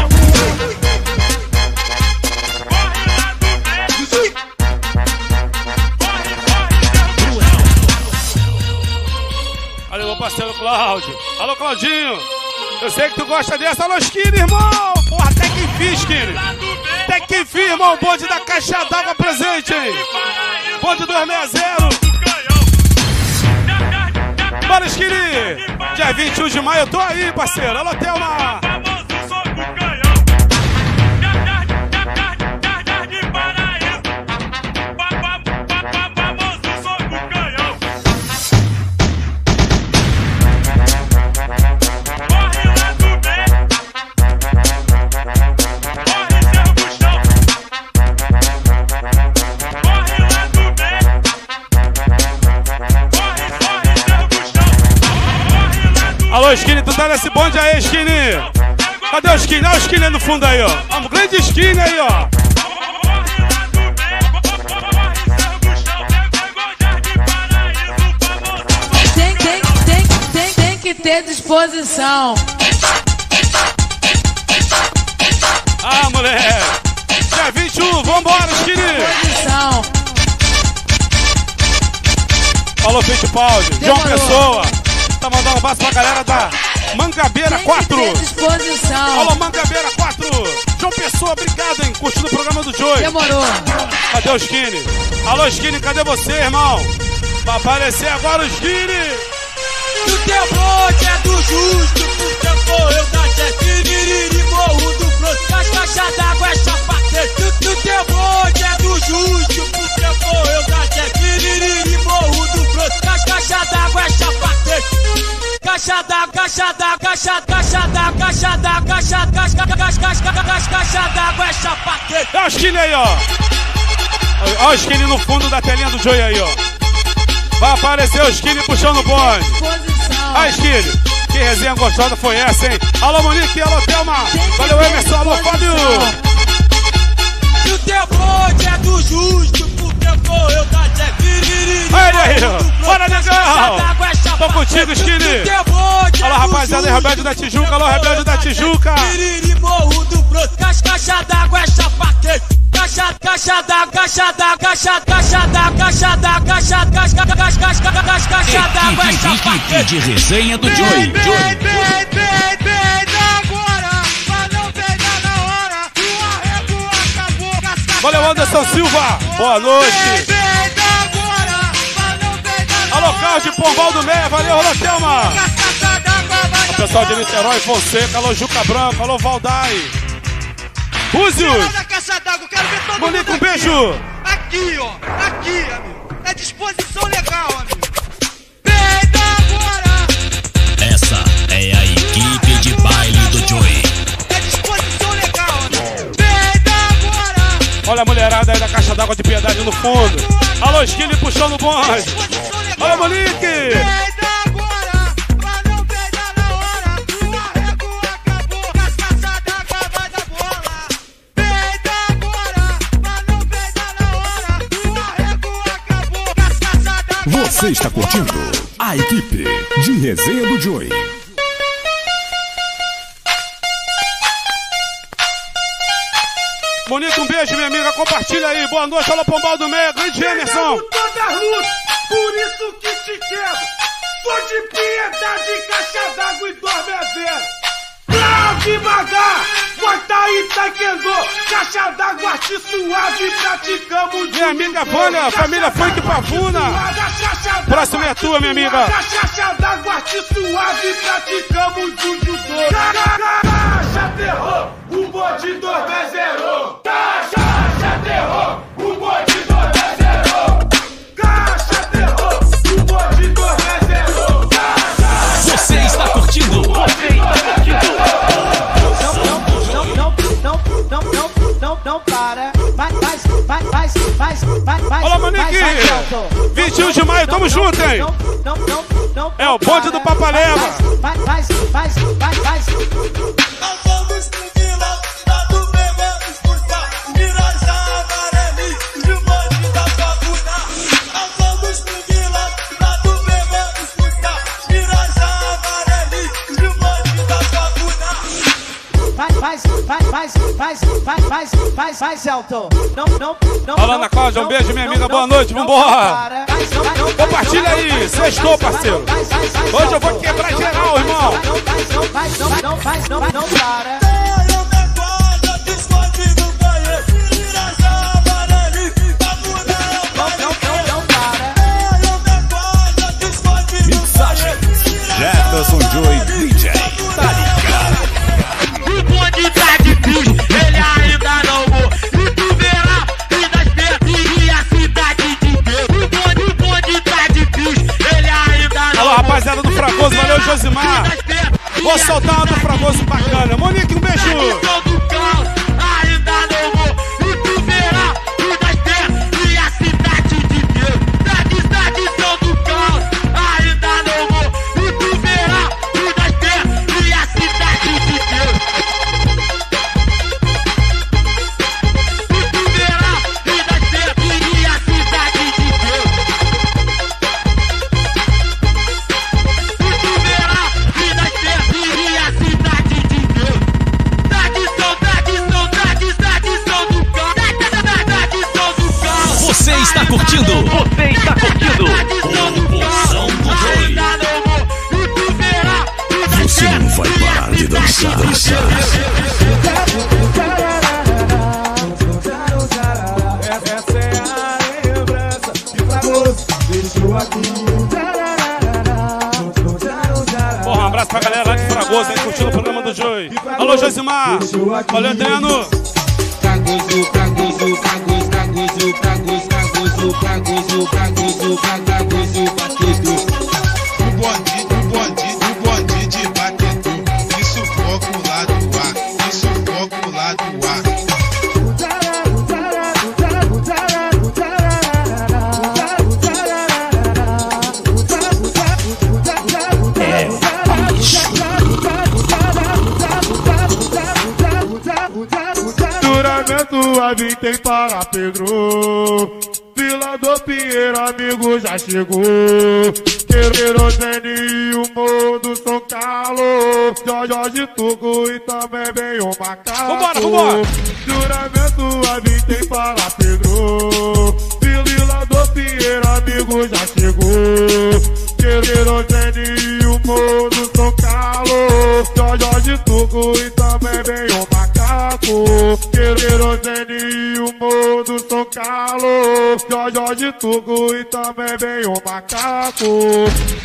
Corre lá do bem. Corre, corre, Olha meu parceiro Cláudio. Alô, Claudinho. Eu sei que tu gosta dessa. Alô, Skinny, irmão. Porra, até que enfim, Skinny. Até que enfim, irmão. Bonde da caixa d'água presente, hein. Bonde dois seis zero. Bora, Skinny. Dia vinte e um de maio eu tô aí, parceiro. Alô, Thelma. Alô, Skinny, tu tá nesse bonde aí, Skinny? Cadê o Skinny? Olha o Skinny aí no fundo aí, ó. Um grande Skinny aí, ó. Tem, tem, tem, tem, tem que ter disposição. Ah, moleque. Dia vinte e um, vambora, Skinny. Disposição. Alô, Fittipaldi. João Demorou. Pessoa. Tá mandando um abraço pra galera da Mangabeira quatro. Tem disposição. Alô, Mangabeira quatro. João Pessoa, obrigado, hein. Curtindo o programa do Joey. Demorou. Cadê o Skinny? Alô, Skinny, cadê você, irmão? Vai aparecer agora o Skinny. O teu bonde é do justo, porque morreu da chefe, morro do fronte, as caixas d'água é chapaquete. O teu bonde é do justo, porque morreu da chefe, morro do fronte, as caixas d'água é chapaquete. Caixa d'água, caixa d'água, caixa, caixa d'água, caixa d'água, caixa, caixa, caixa, caixa, caixa, caixa d'água é chapaquete. Olha o Skinny aí, ó. Olha o Skinny no fundo da telinha do Joey aí, ó. Vai aparecer o Skinny puxando o bonde. Aí, Skinny. Que resenha gostosa foi essa, hein? Alô, Monique. Alô, Thelma. Valeu, Emerson. Alô, Fábio. O teu bonde é do justo, porque morreu da chefe. Aí, aí, ó. Bora, negão. Tô contigo, Skinny. Alô, rapaziada, Rebelde da Tijuca. Alô, Rebelde da Tijuca. Morro do broto, caixa d'água é chapaquete. Caixa, caixa. caixa da caixa da caixa caixa da caixa da caixa caixa caixa caixa caixa caixa da Equipe de resenha do Joey. Vem, vem, vem, vem agora, mas não vem na hora. O arrego acabou. Valeu, Anderson Silva. Boa noite. Alô, Carlos de Pombal do Meia. Valeu, Alô, Thelma. O pessoal de Niterói, Fonseca. Alô, Juca Branco. Alô, Valdai. Búzios. Monique, um beijo. Aqui, ó. Aqui, amigo. É disposição legal, amigo. Essa é a equipe de baile do Joey. É disposição legal, amigo. Olha a mulherada aí da caixa d'água de Piedade no fundo. Alô, Esquile puxando o bonde. Olha, Monique. Você está curtindo a equipe de resenha do Joey. Monique, um beijo, minha amiga. Compartilha aí. Boa noite. Alô, Pombal do Meia. Grande Emerson. Toda luz, por isso que te quero. Sou de Piedade, caixa d'água e dormezera. Pra devagar, Muay-Thai, Taekwondo, caixa d'água, arte suave, praticamos. Minha amiga Vânia, família Funk Pavuna. Próxima é tua, minha amiga. Caixa d'água, arte suave, praticamos o judô. Caixa terror, o bonde dormezerou. Caixa terror, o bonde dormezerou. Caixa terror, o bonde dormezerou. Você está curtindo? Você está curtindo? Não, não, não, não, não, não, não para. Vai, vai, vai, vai, vai, vai, vai. Olá, Monique. vinte e um de maio, tamo junto, hein? É o bonde do Papaleva. Vai, vai, vai, vai, vai. Faz, faz, faz, faz, faz, faz, faz, faz, Elton. Não, não, não. Olá, Ana Cláudia, um beijo, minha amiga. Boa noite, vambora. Compartilha aí, sextou, parceiro. Hoje eu vou quebrar geral, irmão. Não faz, não faz, não, não faz, não, não para. Mixagem Jefferson Joey D J. Tá ligado? O bonde tá difícil, ele ainda não morreu. E tu verá, e das pernas e a cidade de Deus. O bonde, o bonde tá difícil, ele ainda não. Alô, rapaziada do Fragoso, valeu, Josimar. Vou soltar uma do Fragoso bacana. Monique, um beijo. Você está curtindo? Você está curtindo? Promoção do Joey. Você não vai parar de dançar, dançar. Essa é a lembrança que Fragoso deixou aqui. Porra, um abraço pra galera lá de Fragoso aí curtindo o programa do Joey. Alô, Josimar. Valeu, Adriano. Fragoso, Fragoso, Fragoso, Fragoso, Fragoso, Fragoso, Fragoso, Fragoso, Fragoso, batedor. O bonde, o bonde, o bonde de batedor. Me sufoco lá do ar, me sufoco lá do ar. Juramento a mim tem para Pedro. Vila do Pinheiro, amigo, já chegou. Querosene e o mundo São Carlos. Jorge Tugo e também vem o macaco. Vambora, vambora. Juramento a mim tem para Pedro. Querosene e o mundo são calo. Jorge Tuco e também vem o macaco. Querosene e o mundo são calo. Jorge Tuco e também vem o macaco.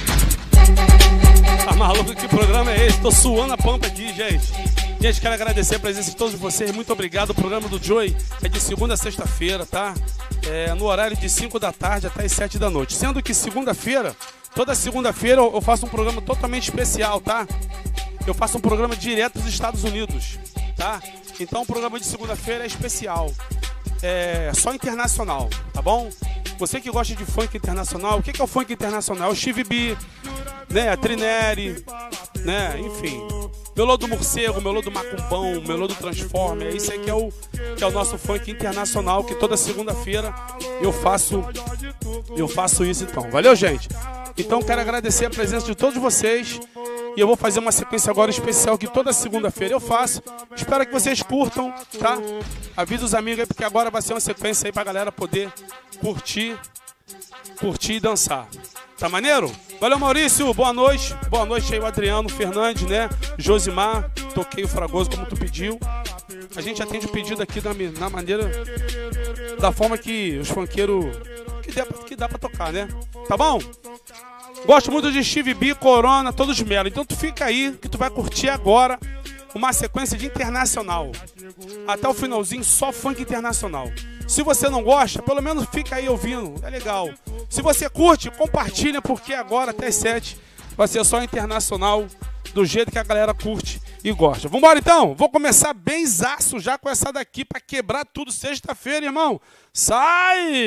Tá maluco? Que programa é esse? Tô suando a pampa aqui, gente. Gente, quero agradecer a presença de todos vocês. Muito obrigado. O programa do Joey é de segunda a sexta-feira, tá? É, no horário de cinco da tarde até as sete da noite. Sendo que segunda-feira, toda segunda-feira eu faço um programa totalmente especial, tá? Eu faço um programa direto dos Estados Unidos, tá? Então o programa de segunda-feira é especial. É só internacional, tá bom? Você que gosta de funk internacional, o que é o funk internacional? É o Steve B, né? A Trineri, né? Enfim. Melô do Morcego, Melô do Macumbão, Melô do Transformer. Isso aí que é, o, que é o nosso funk internacional, que toda segunda-feira eu faço, eu faço isso então. Valeu, gente? Então quero agradecer a presença de todos vocês. E eu vou fazer uma sequência agora especial que toda segunda-feira eu faço. Espero que vocês curtam, tá? Avisa os amigos aí, porque agora vai ser uma sequência aí pra galera poder curtir, curtir e dançar. Tá maneiro? Valeu, Maurício. Boa noite. Boa noite aí, o Adriano Fernandes, né? Josimar. Toquei o Fragoso como tu pediu. A gente atende o pedido aqui da, na maneira, da forma que os funkeiros, que dá, que dá pra tocar, né? Tá bom? Gosto muito de Steve B, Corona, todos Melo. Então tu fica aí que tu vai curtir agora uma sequência de internacional. Até o finalzinho, só funk internacional. Se você não gosta, pelo menos fica aí ouvindo. É legal. Se você curte, compartilha, porque agora até as sete vai ser só internacional, do jeito que a galera curte e gosta. Vambora então? Vou começar bem zaço já com essa daqui pra quebrar tudo sexta-feira, irmão. Sai!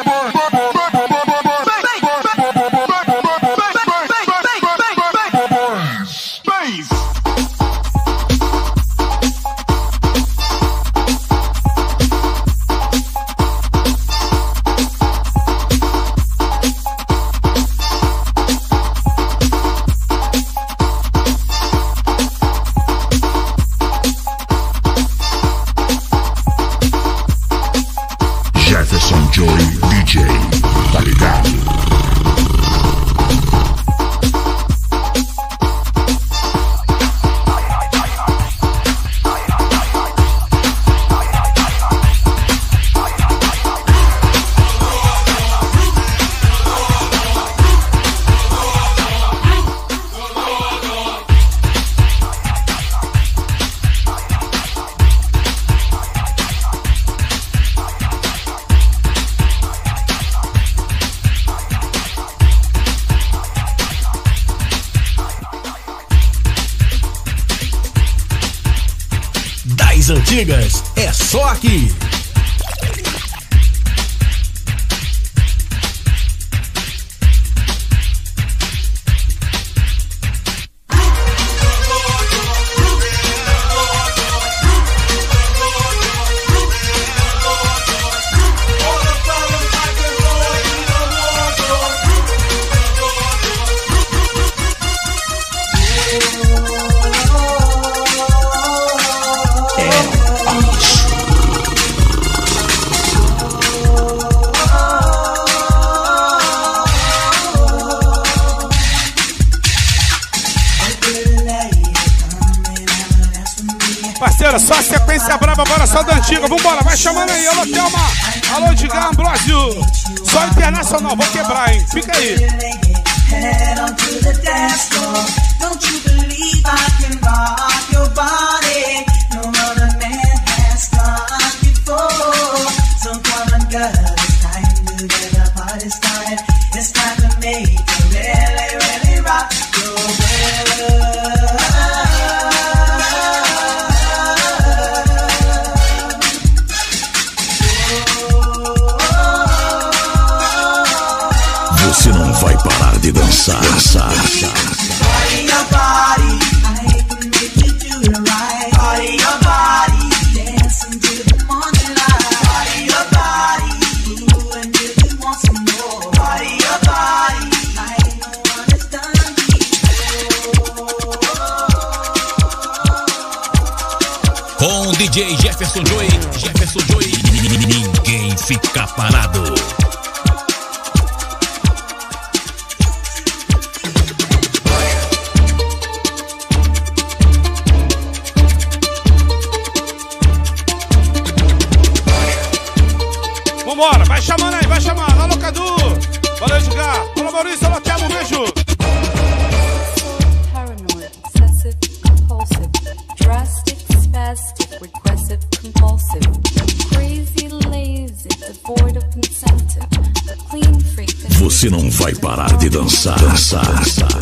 Jefferson Joy D J, tá ligado? Antigas é só aqui. Parceira, só a sequência brava, agora só da antiga. Vambora, vai chamando aí. Alô, Thelma. Alô, Edgar Ambrosio. Só internacional, vou quebrar, hein? Fica aí. Head on to the dance floor. Don't you believe I can rock your body? No other man has done before. So come on, girl, it's time to get the party started. It's time to make you really, really rock your world. Você não vai parar de dançar, dançar. Party your body, I can make you do it right. Party your body, dancing to the morning light. Party your body, ooh, and if you want some more. Party your body, I know what it's done before. Com D J Jefferson Joy, Jefferson Joy, ninguém fica parado. Vambora, vai chamando aí, vai chamando. Alô, Cadu. Valeu, Edgar. Alô, Maurício. Alô, Thiago. Um beijo. Paranoid, obsessive, compulsive, drastic, spastic, regressive, compulsive, crazy, lazy, devoid of incentive, a clean freak. Você não vai parar de dançar, dançar, dançar.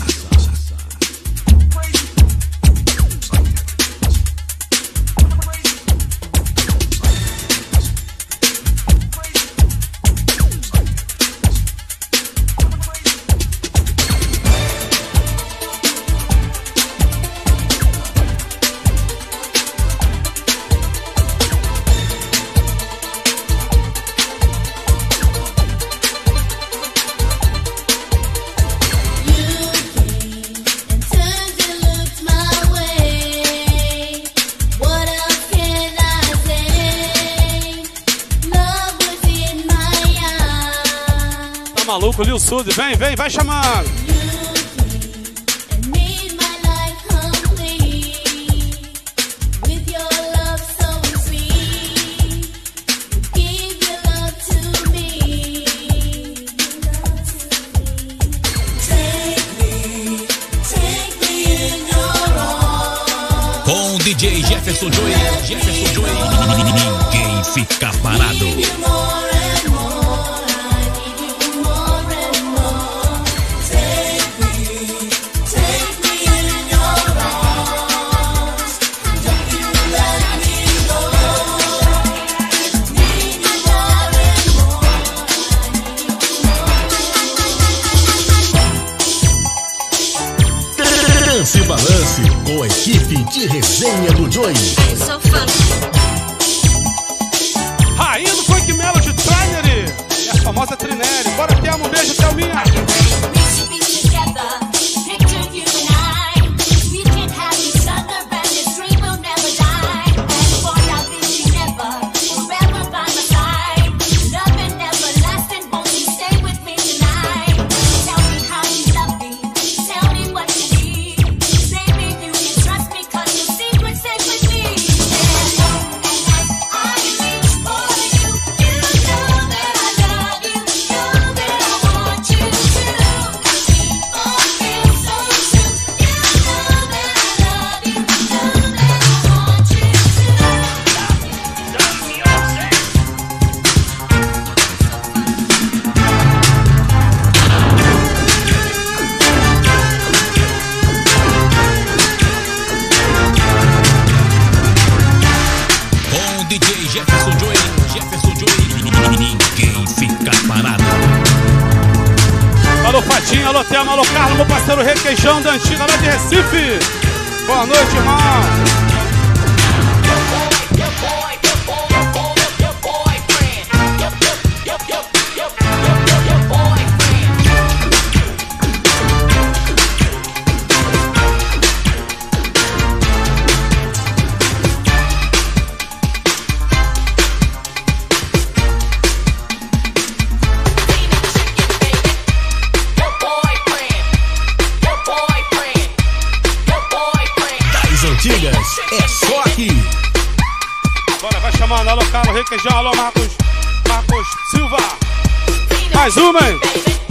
Maluco, Lil Suzy, vem, vem, vai chamando. Com o D J Jefferson Joy, Jefferson Joy, ninguém fica parado. Dance Balance com a equipe de resenha do Joy. Sou fã. Rainha do Funk Melody, Trainer e a famosa Trinelli. Bora, Thelma, um beijo, Thelminha. Alô, Fatinha, alô, Thelma, alô, Carlos, meu parceiro Requeijão da Antiga lá de Recife. Boa noite, irmão. É só aqui. Bora, vai chamando. Alô, Carlos, Requeijão. Alô, Marcos, Marcos Silva. Mais uma, hein?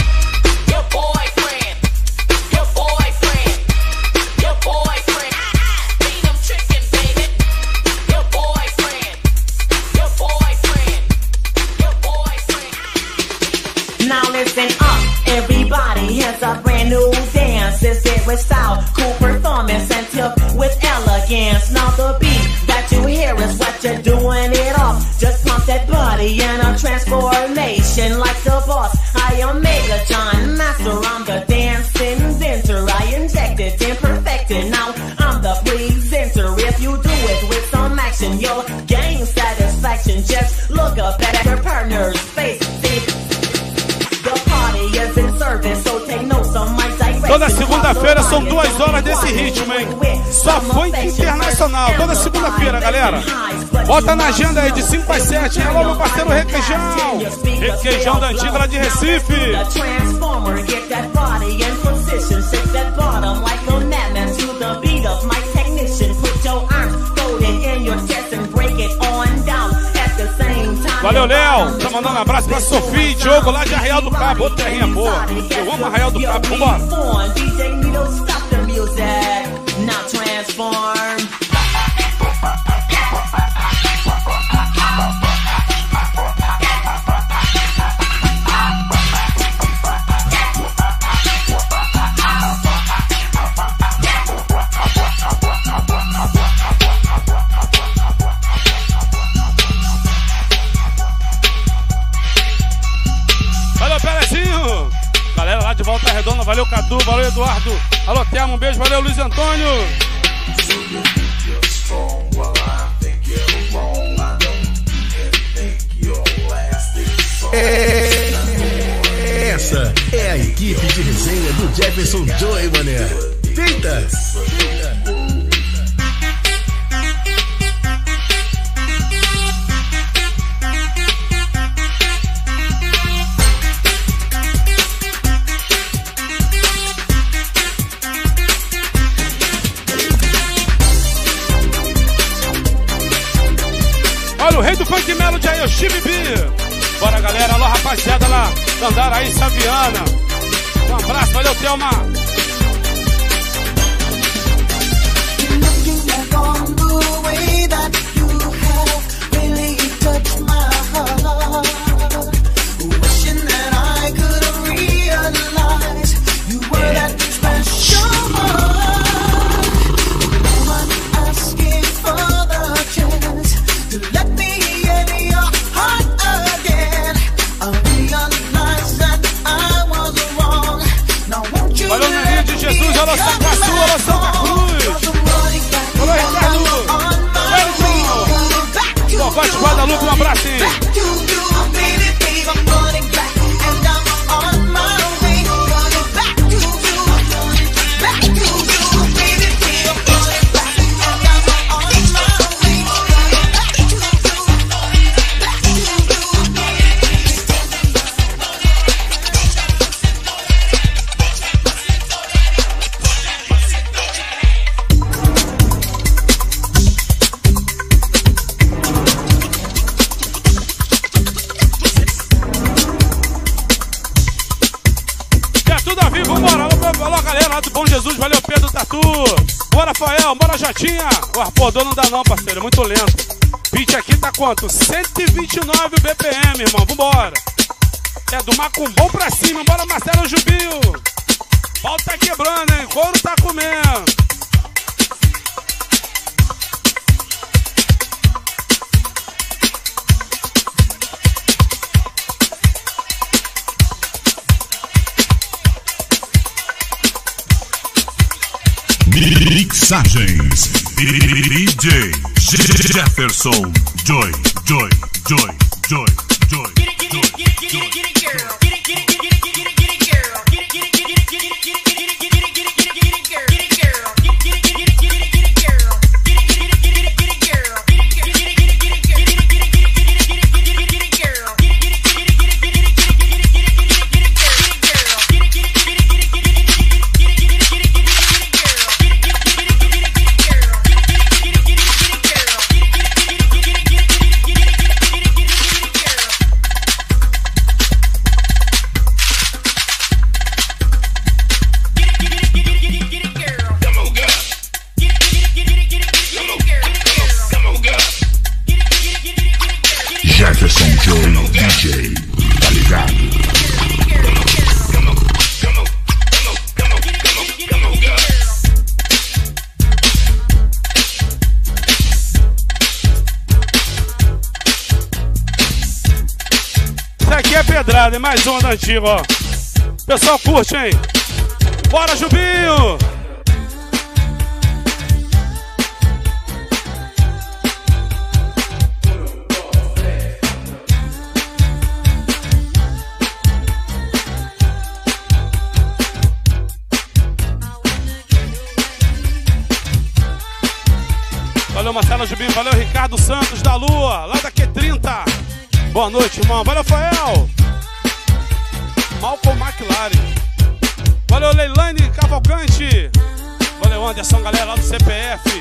Now listen up, everybody, here's a brand new dance. This it with style, cool performance, and tip with elegance. Now the beat that you hear is what you're doing it off. Just pump that body in a transformation like the boss. I am Mega John Master, I'm the dancing inventor. I injected and perfected, now I'm the presenter. If you do it with some action, you'll gain satisfaction. Just look up at your partner's face. Toda segunda-feira são duas horas desse ritmo, hein? Só funk internacional. Toda segunda-feira, galera. Bota na agenda aí de cinco às sete. Alô, meu parceiro Requeijão. Requeijão da Antiga lá de Recife. Valeu, Léo. Tamo mandando um abraço pra Sofia e Diogo lá de Arraial do Cabo. Outra terrinha boa. Eu amo Arraial do Cabo. Vambora. de Volta Redonda, valeu Cadu, valeu Eduardo, alô Thelma, um beijo, valeu Luiz Antônio. É, essa é a equipe de resenha do Jefferson Joy, mané. Eita! Olha o rei do funk melody aí, o Chibibi. Bora galera, alô rapaziada lá, Andaraí, Saviana. Um abraço, valeu Thelma. Valeu, Nenê de Jesus, alô Santa Cruz, alô Santa Cruz. Alô, Ricardo. Wellington. Forte Guadalupe, um abraço, hein? Valeu, Pedro Tatu. Bora, Fael, bora, Jatinha. O arpodor não dá não, parceiro, é muito lento. Beat aqui tá quanto? cento e vinte e nove B P M, irmão, vambora. É do macumbom pra cima, bora, Marcelo Jubinho. Pau tá quebrando, hein, couro tá comendo. Mixagens D J Jefferson Joy, Joy, Joy, Joy, Joy, Jefferson Joy D J, tá ligado? Isso aqui é pedrada, é mais uma da antiga, ó. Pessoal curte, hein? Bora, Jubinho! Valeu, Marcelo Jubinho, valeu, Ricardo Santos da Lua, lá da Q trinta. Boa noite, irmão. Valeu, Fael. Malcolm McLaren. Valeu, Leilane Cavalcante. Valeu, Anderson, galera, lá do C P F.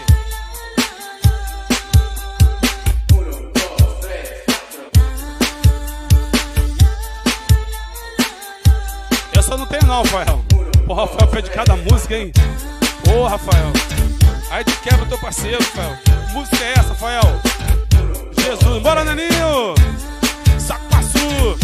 essa não tem não, Rafael. Porra, Rafael pede cada música, hein? Ô, Rafael. Aí te quebra o teu parceiro, Rafael. Que música é essa, Rafael? Jesus. Bora, Naninho. Saquaçu.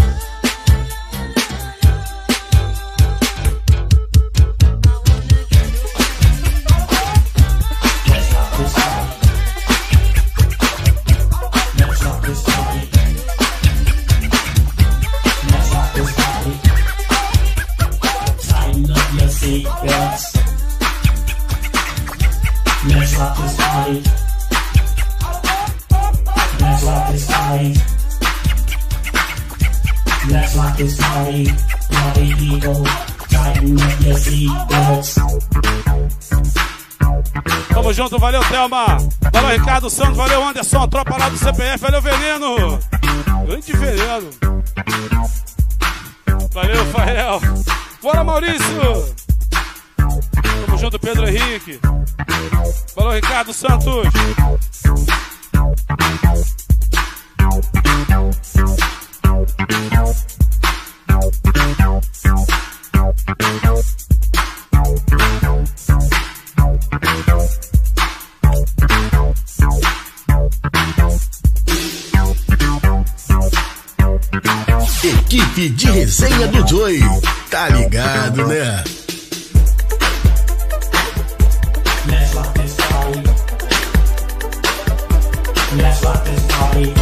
Yes. Let's rock this party. Let's rock this party. Let's rock this party. Party people, tighten up your seatbelts. Tamo junto, valeu, Thelma. Valeu, Ricardo Santos, valeu, Anderson. Tropa lá do C P F, valeu, Veneno. Grande Veneno. Valeu, Fael. Bora, Maurício. Tamo junto, Pedro Henrique. Valeu, Ricardo Santos. Equipe de resenha do Joey. Tá ligado, né? Let's rock this party. Let's rock this party.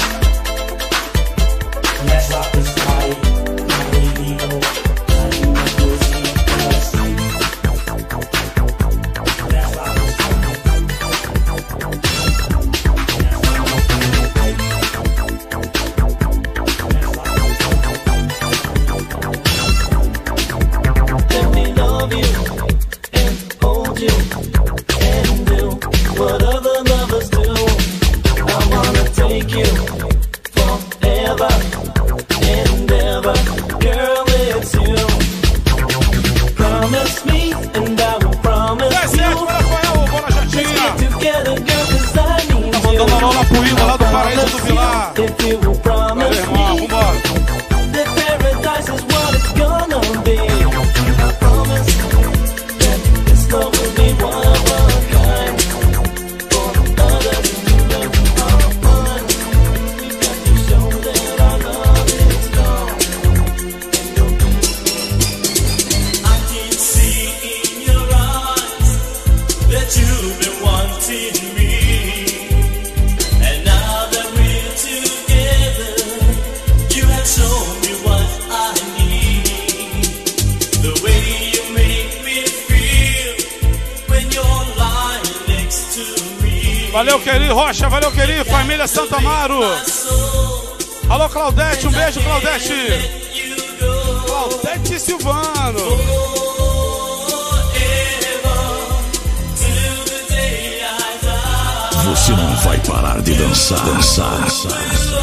Let's rock this party. Party people, tighten up your seatbelts. Let's rock this Let me love you and hold you and do what other lovers do. I wanna take you forever and ever. Girl, it's you. Promise me and I will promise you. Let's get together, girl, cause I need you. Tá mandando a mão na Puíba lá do Paraíso do Vilar. If you will promise me that paradise is what it's gonna be. I promise that this love will be one of a kind. For others to look for fun, we got to show that our love is strong. I can see in your eyes that you've been wanting me. And now that we're together, you have shown me what I need. The way you make me feel when you're lying next to me. Valeu, Queri Rocha, valeu, Queri, família Santo Amaro. Alô, Claudete, um beijo, Claudete. Claudete Silvano. Você não vai parar de dançar, dançar, dançar.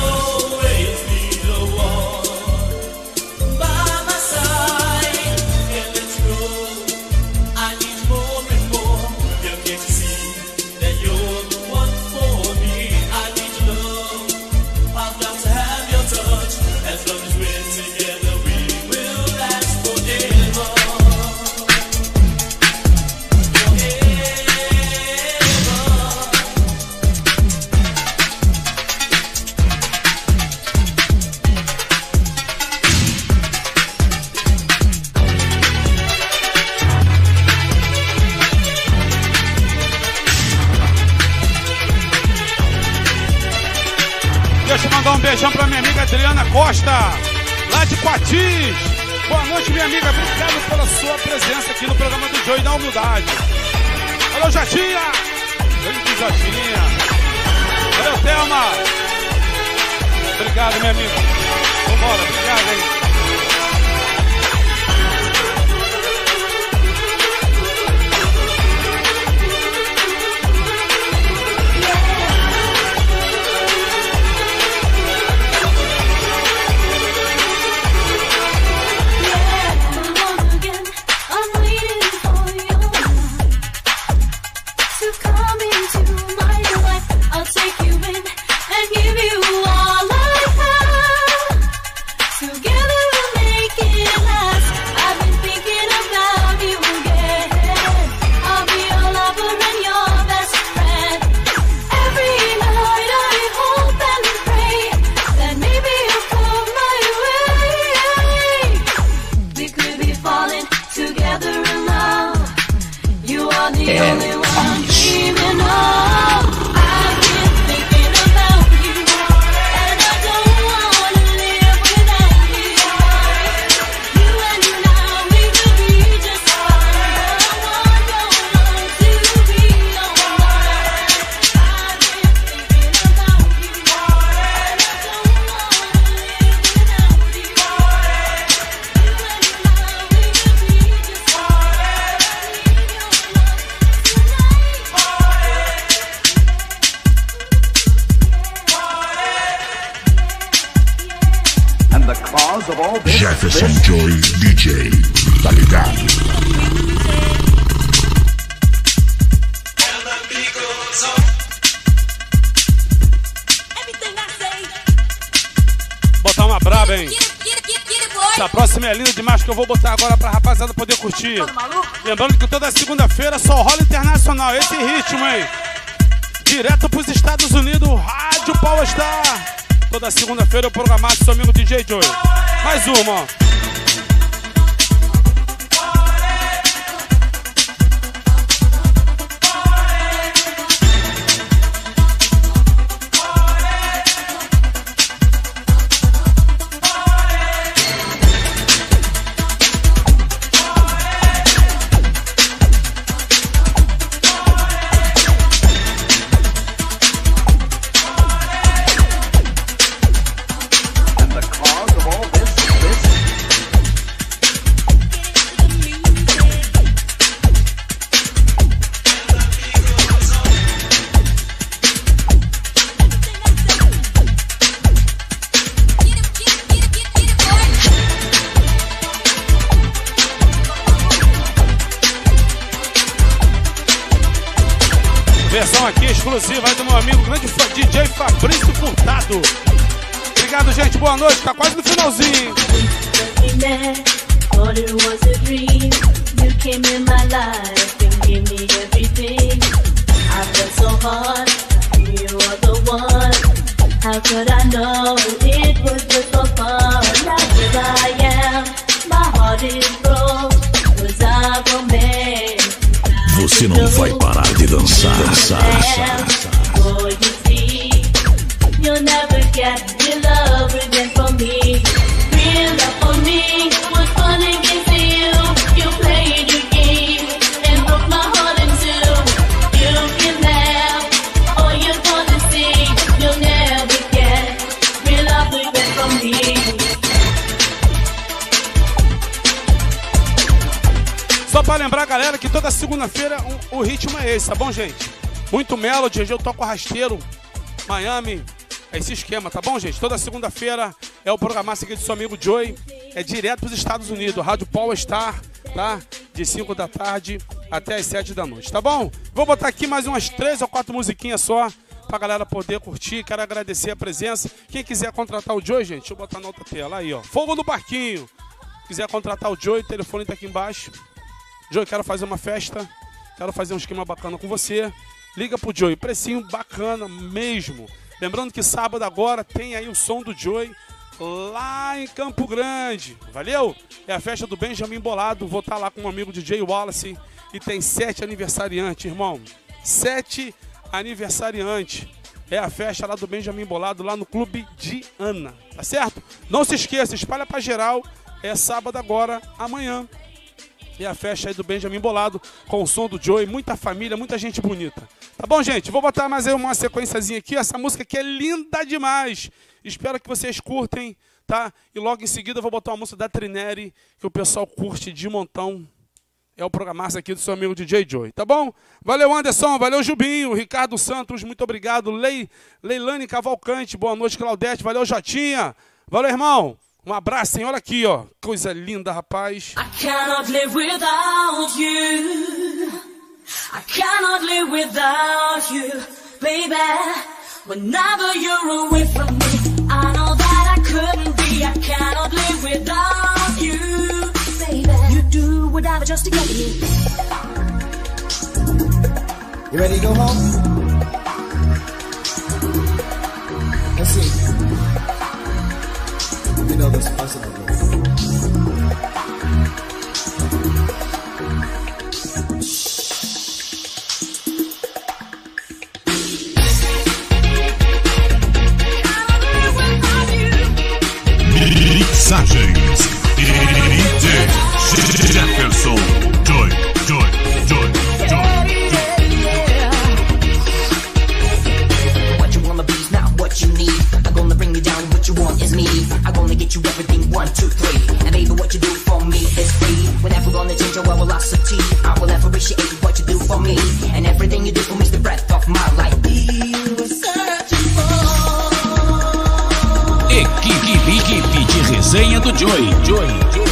Deixa eu mandar um beijão pra minha amiga Adriana Costa, lá de Patins. Boa noite, minha amiga. Obrigado pela sua presença aqui no programa do Joey da Humildade. Valeu, Jatinha. Grande Jatinha. Valeu, Thelma. Obrigado, minha amiga. Vambora, obrigado, hein. Together and Punch. Jefferson Joy D J, tá ligado? Botar uma braba, hein? Essa próxima é linda demais, que eu vou botar agora pra rapaziada poder curtir. Lembrando que toda segunda-feira só rola internacional, esse ritmo, hein? Direto pros Estados Unidos, Rádio Power Star. Toda segunda-feira eu programado seu amigo D J Joy. Mais uma, ó. Versão aqui exclusiva aí do meu amigo grande fã D J Fabrício Furtado. Obrigado, gente. Boa noite. Tá quase no finalzinho. Você não vai parar de dançar, dançar, dançar. You'll never get your love again from me. Real love for me was fun against you. You played your game and broke my heart in two. You can laugh or you're gonna see. You'll never get real love again from me. Só pra lembrar, galera, que toda segunda-feira o, o ritmo é esse, tá bom, gente? Muito melody, hoje eu toco rasteiro, Miami, é esse esquema, tá bom, gente? Toda segunda-feira é o programaço aqui do seu amigo Joey, é direto pros Estados Unidos, Rádio Power Star, tá? De cinco da tarde até as sete da noite, tá bom? Vou botar aqui mais umas três ou quatro musiquinhas só, pra galera poder curtir. Quero agradecer a presença. Quem quiser contratar o Joey, gente, deixa eu botar na outra tela, aí, ó. Fogo no Barquinho. Quiser contratar o Joey, o telefone tá aqui embaixo. Joey, quero fazer uma festa, quero fazer um esquema bacana com você. Liga pro Joey, precinho bacana mesmo. Lembrando que sábado agora tem aí o som do Joey lá em Campo Grande. Valeu? É a festa do Benjamin Bolado. Vou estar lá com um amigo D J Wallace. E tem sete aniversariantes, irmão. Sete aniversariantes. É a festa lá do Benjamin Bolado, lá no Clube de Ana. Tá certo? Não se esqueça, espalha pra geral. É sábado agora, amanhã. E a festa aí do Benjamin Bolado, com o som do Joey, muita família, muita gente bonita. Tá bom, gente? Vou botar mais aí uma sequenciazinha aqui. Essa música aqui é linda demais. Espero que vocês curtem, tá? E logo em seguida eu vou botar uma música da Trineri, que o pessoal curte de montão. É o programaço aqui do seu amigo D J Joey, tá bom? Valeu, Anderson, valeu, Jubinho, Ricardo Santos, muito obrigado. Lei, Leilane Cavalcante, boa noite, Claudete, valeu, Jotinha. Valeu, irmão. Um abraço, hein? Olha aqui, ó. Coisa linda, rapaz. I cannot live without you. I cannot live without you, baby. Whenever you're away from me, I know that I couldn't be. I cannot live without you, baby. You do whatever just to get me. You ready to go home? Let's see. You know this personal. Joy, Joy, Joy.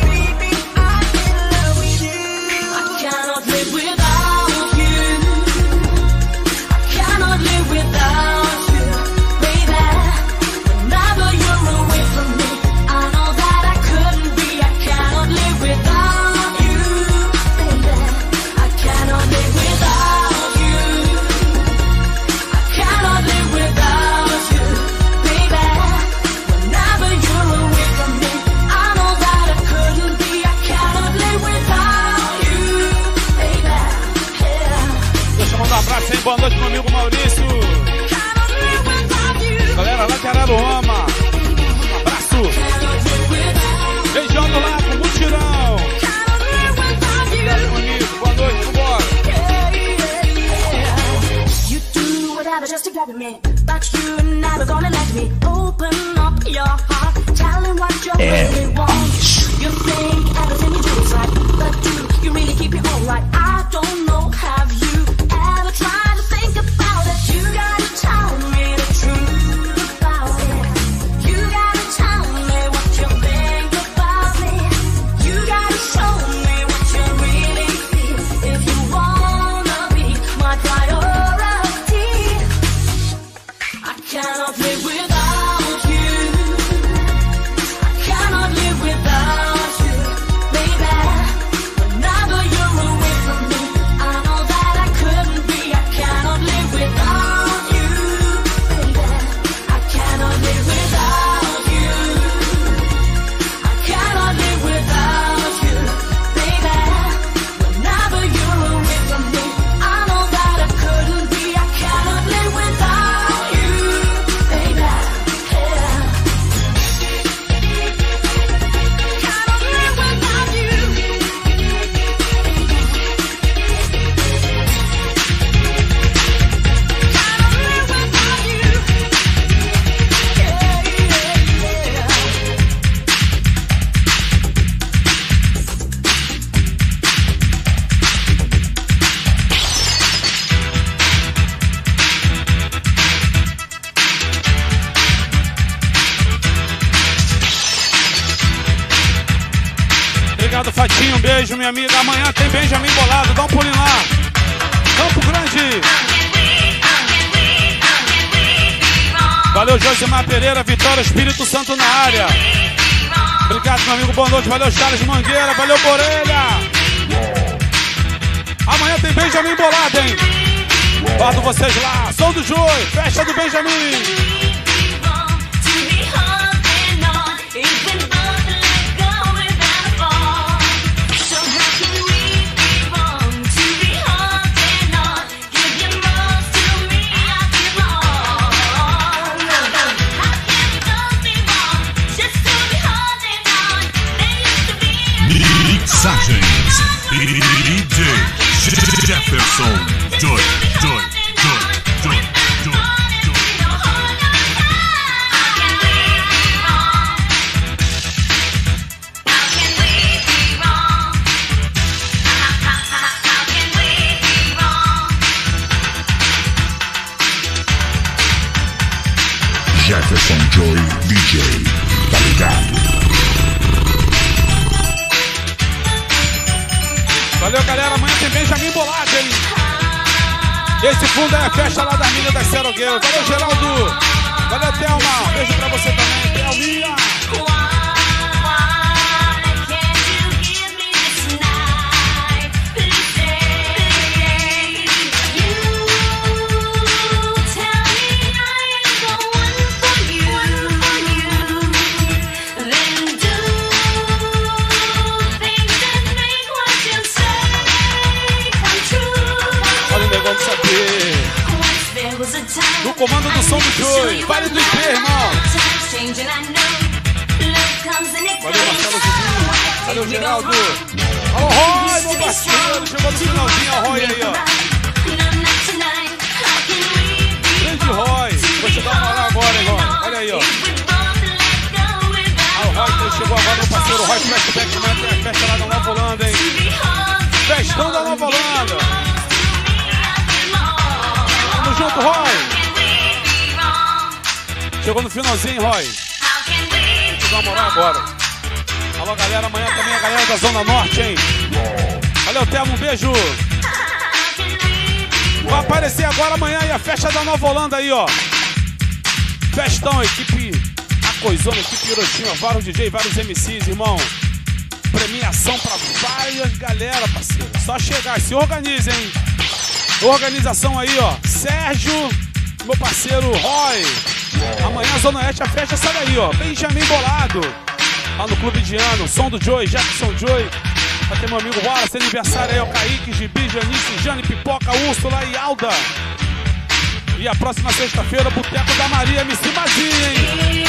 I cannot live without you. I cannot live without you, baby. Whenever you're away from me, I know that I couldn't be. I cannot live without you, baby. I cannot live without you. I cannot live without you, baby. Whenever you're away from me, I know that I couldn't be. I cannot live without you, baby. Yeah. Deixa eu mandar um abraço aí, boa noite, meu amigo Maurício. Galera lá de Araruama. Um abraço. Beijão no lago, mutirão. Obrigado, meu amigo. Boa noite, vambora. You do whatever just to get me, but you're never gonna let me open up your heart. Tell him what you really want. You think everything you do is right, but do you really keep your own right? I don't know, have you ever tried to think about it? You gotta tell me the truth about it. You gotta tell me what you think about me. You gotta show me what you really feel. If you wanna be my priority, I cannot live without you. I cannot live without you, baby. Whenever you're away from me, I know that I couldn't be. I cannot live without you, baby. I cannot live without you. I cannot live without you, baby. Whenever you're away from me, I know that I couldn't be. I cannot live without you, baby. Yeah. Cannot live without you. Cannot live without you. Yeah, yeah, yeah. Obrigado, Fatinho. Um beijo, minha amiga. Amanhã tem Benjamin Bolado. Dá um pulinho lá. Campo Grande. Valeu, Josimar Pereira. Vitória, Espírito Santo na área. Obrigado, meu amigo. Boa noite. Valeu, Charles Mangueira. Valeu, Borelha. Amanhã tem Benjamin Bolado, hein? Guardo vocês lá. Som do Joy. Festa do Benjamin. Mixagens D J Jefferson Joy, Joy, Joy, Joy, Joy. Jefferson Joy D J, tá ligado? Valeu, galera. Amanhã tem Benjamin Bolado, hein? Esse fundo é a festa lá da mina das Serogueiras. Valeu, Geraldo. Valeu, Thelma. Beijo pra você também, Thelminha. Olha o negócio de saber. No comando do som do Joy. Vale do I P, irmão. Valeu, Marcelo Juninho. Valeu, Geraldo. Alô, Roy, meu parceiro. Chegou no finalzinho, ó, Roy aí, ó. Grande Roy. Vou te dar uma hora agora, hein, Roy. Olha aí, ó. Ah, o Roy chegou agora, meu parceiro. Roy Flashback, amanhã tem a festa lá da Nova Holanda, hein. Festão da Nova Holanda. Tamo junto, Roy. Chegou no finalzinho, Roy. Vou te dar uma moral agora. Alô, galera, amanhã também a galera da Zona Norte, hein? Valeu, Temo, um beijo. Vai aparecer agora amanhã aí a festa da Nova Holanda aí, ó. Festão, equipe A Coisona, equipe Hiroshima, vários D J, vários M Cs, irmão. Premiação pra várias galera, parceiro. Só chegar, se organizem, hein? Organização aí, ó. Sérgio, meu parceiro Roy. Amanhã, Zona Oeste, a festa sai daí, ó. Benjamin Bolado. Lá no Clube Indiano, som do Joey, Jackson Joey. Vai ter meu amigo Wallace, aniversário aí, ó. Kaique, Gibi, Janice, Jane, Pipoca, Úrsula e Alda. E a próxima sexta-feira, Boteco da Maria, M C Mazinha, hein?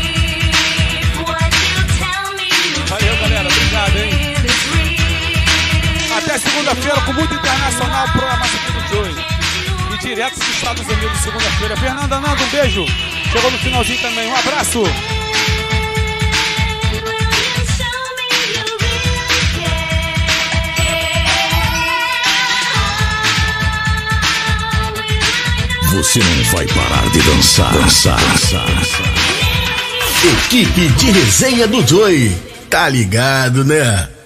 Valeu, galera. Obrigado, hein? Até segunda-feira, com muito internacional, programação aqui do Joey. E direto dos Estados Unidos, segunda-feira. Fernanda Nando, um beijo. Chegou no finalzinho também. Um abraço. Você não vai parar de dançar. Dançar. Equipe de resenha do Joey. Tá ligado, né?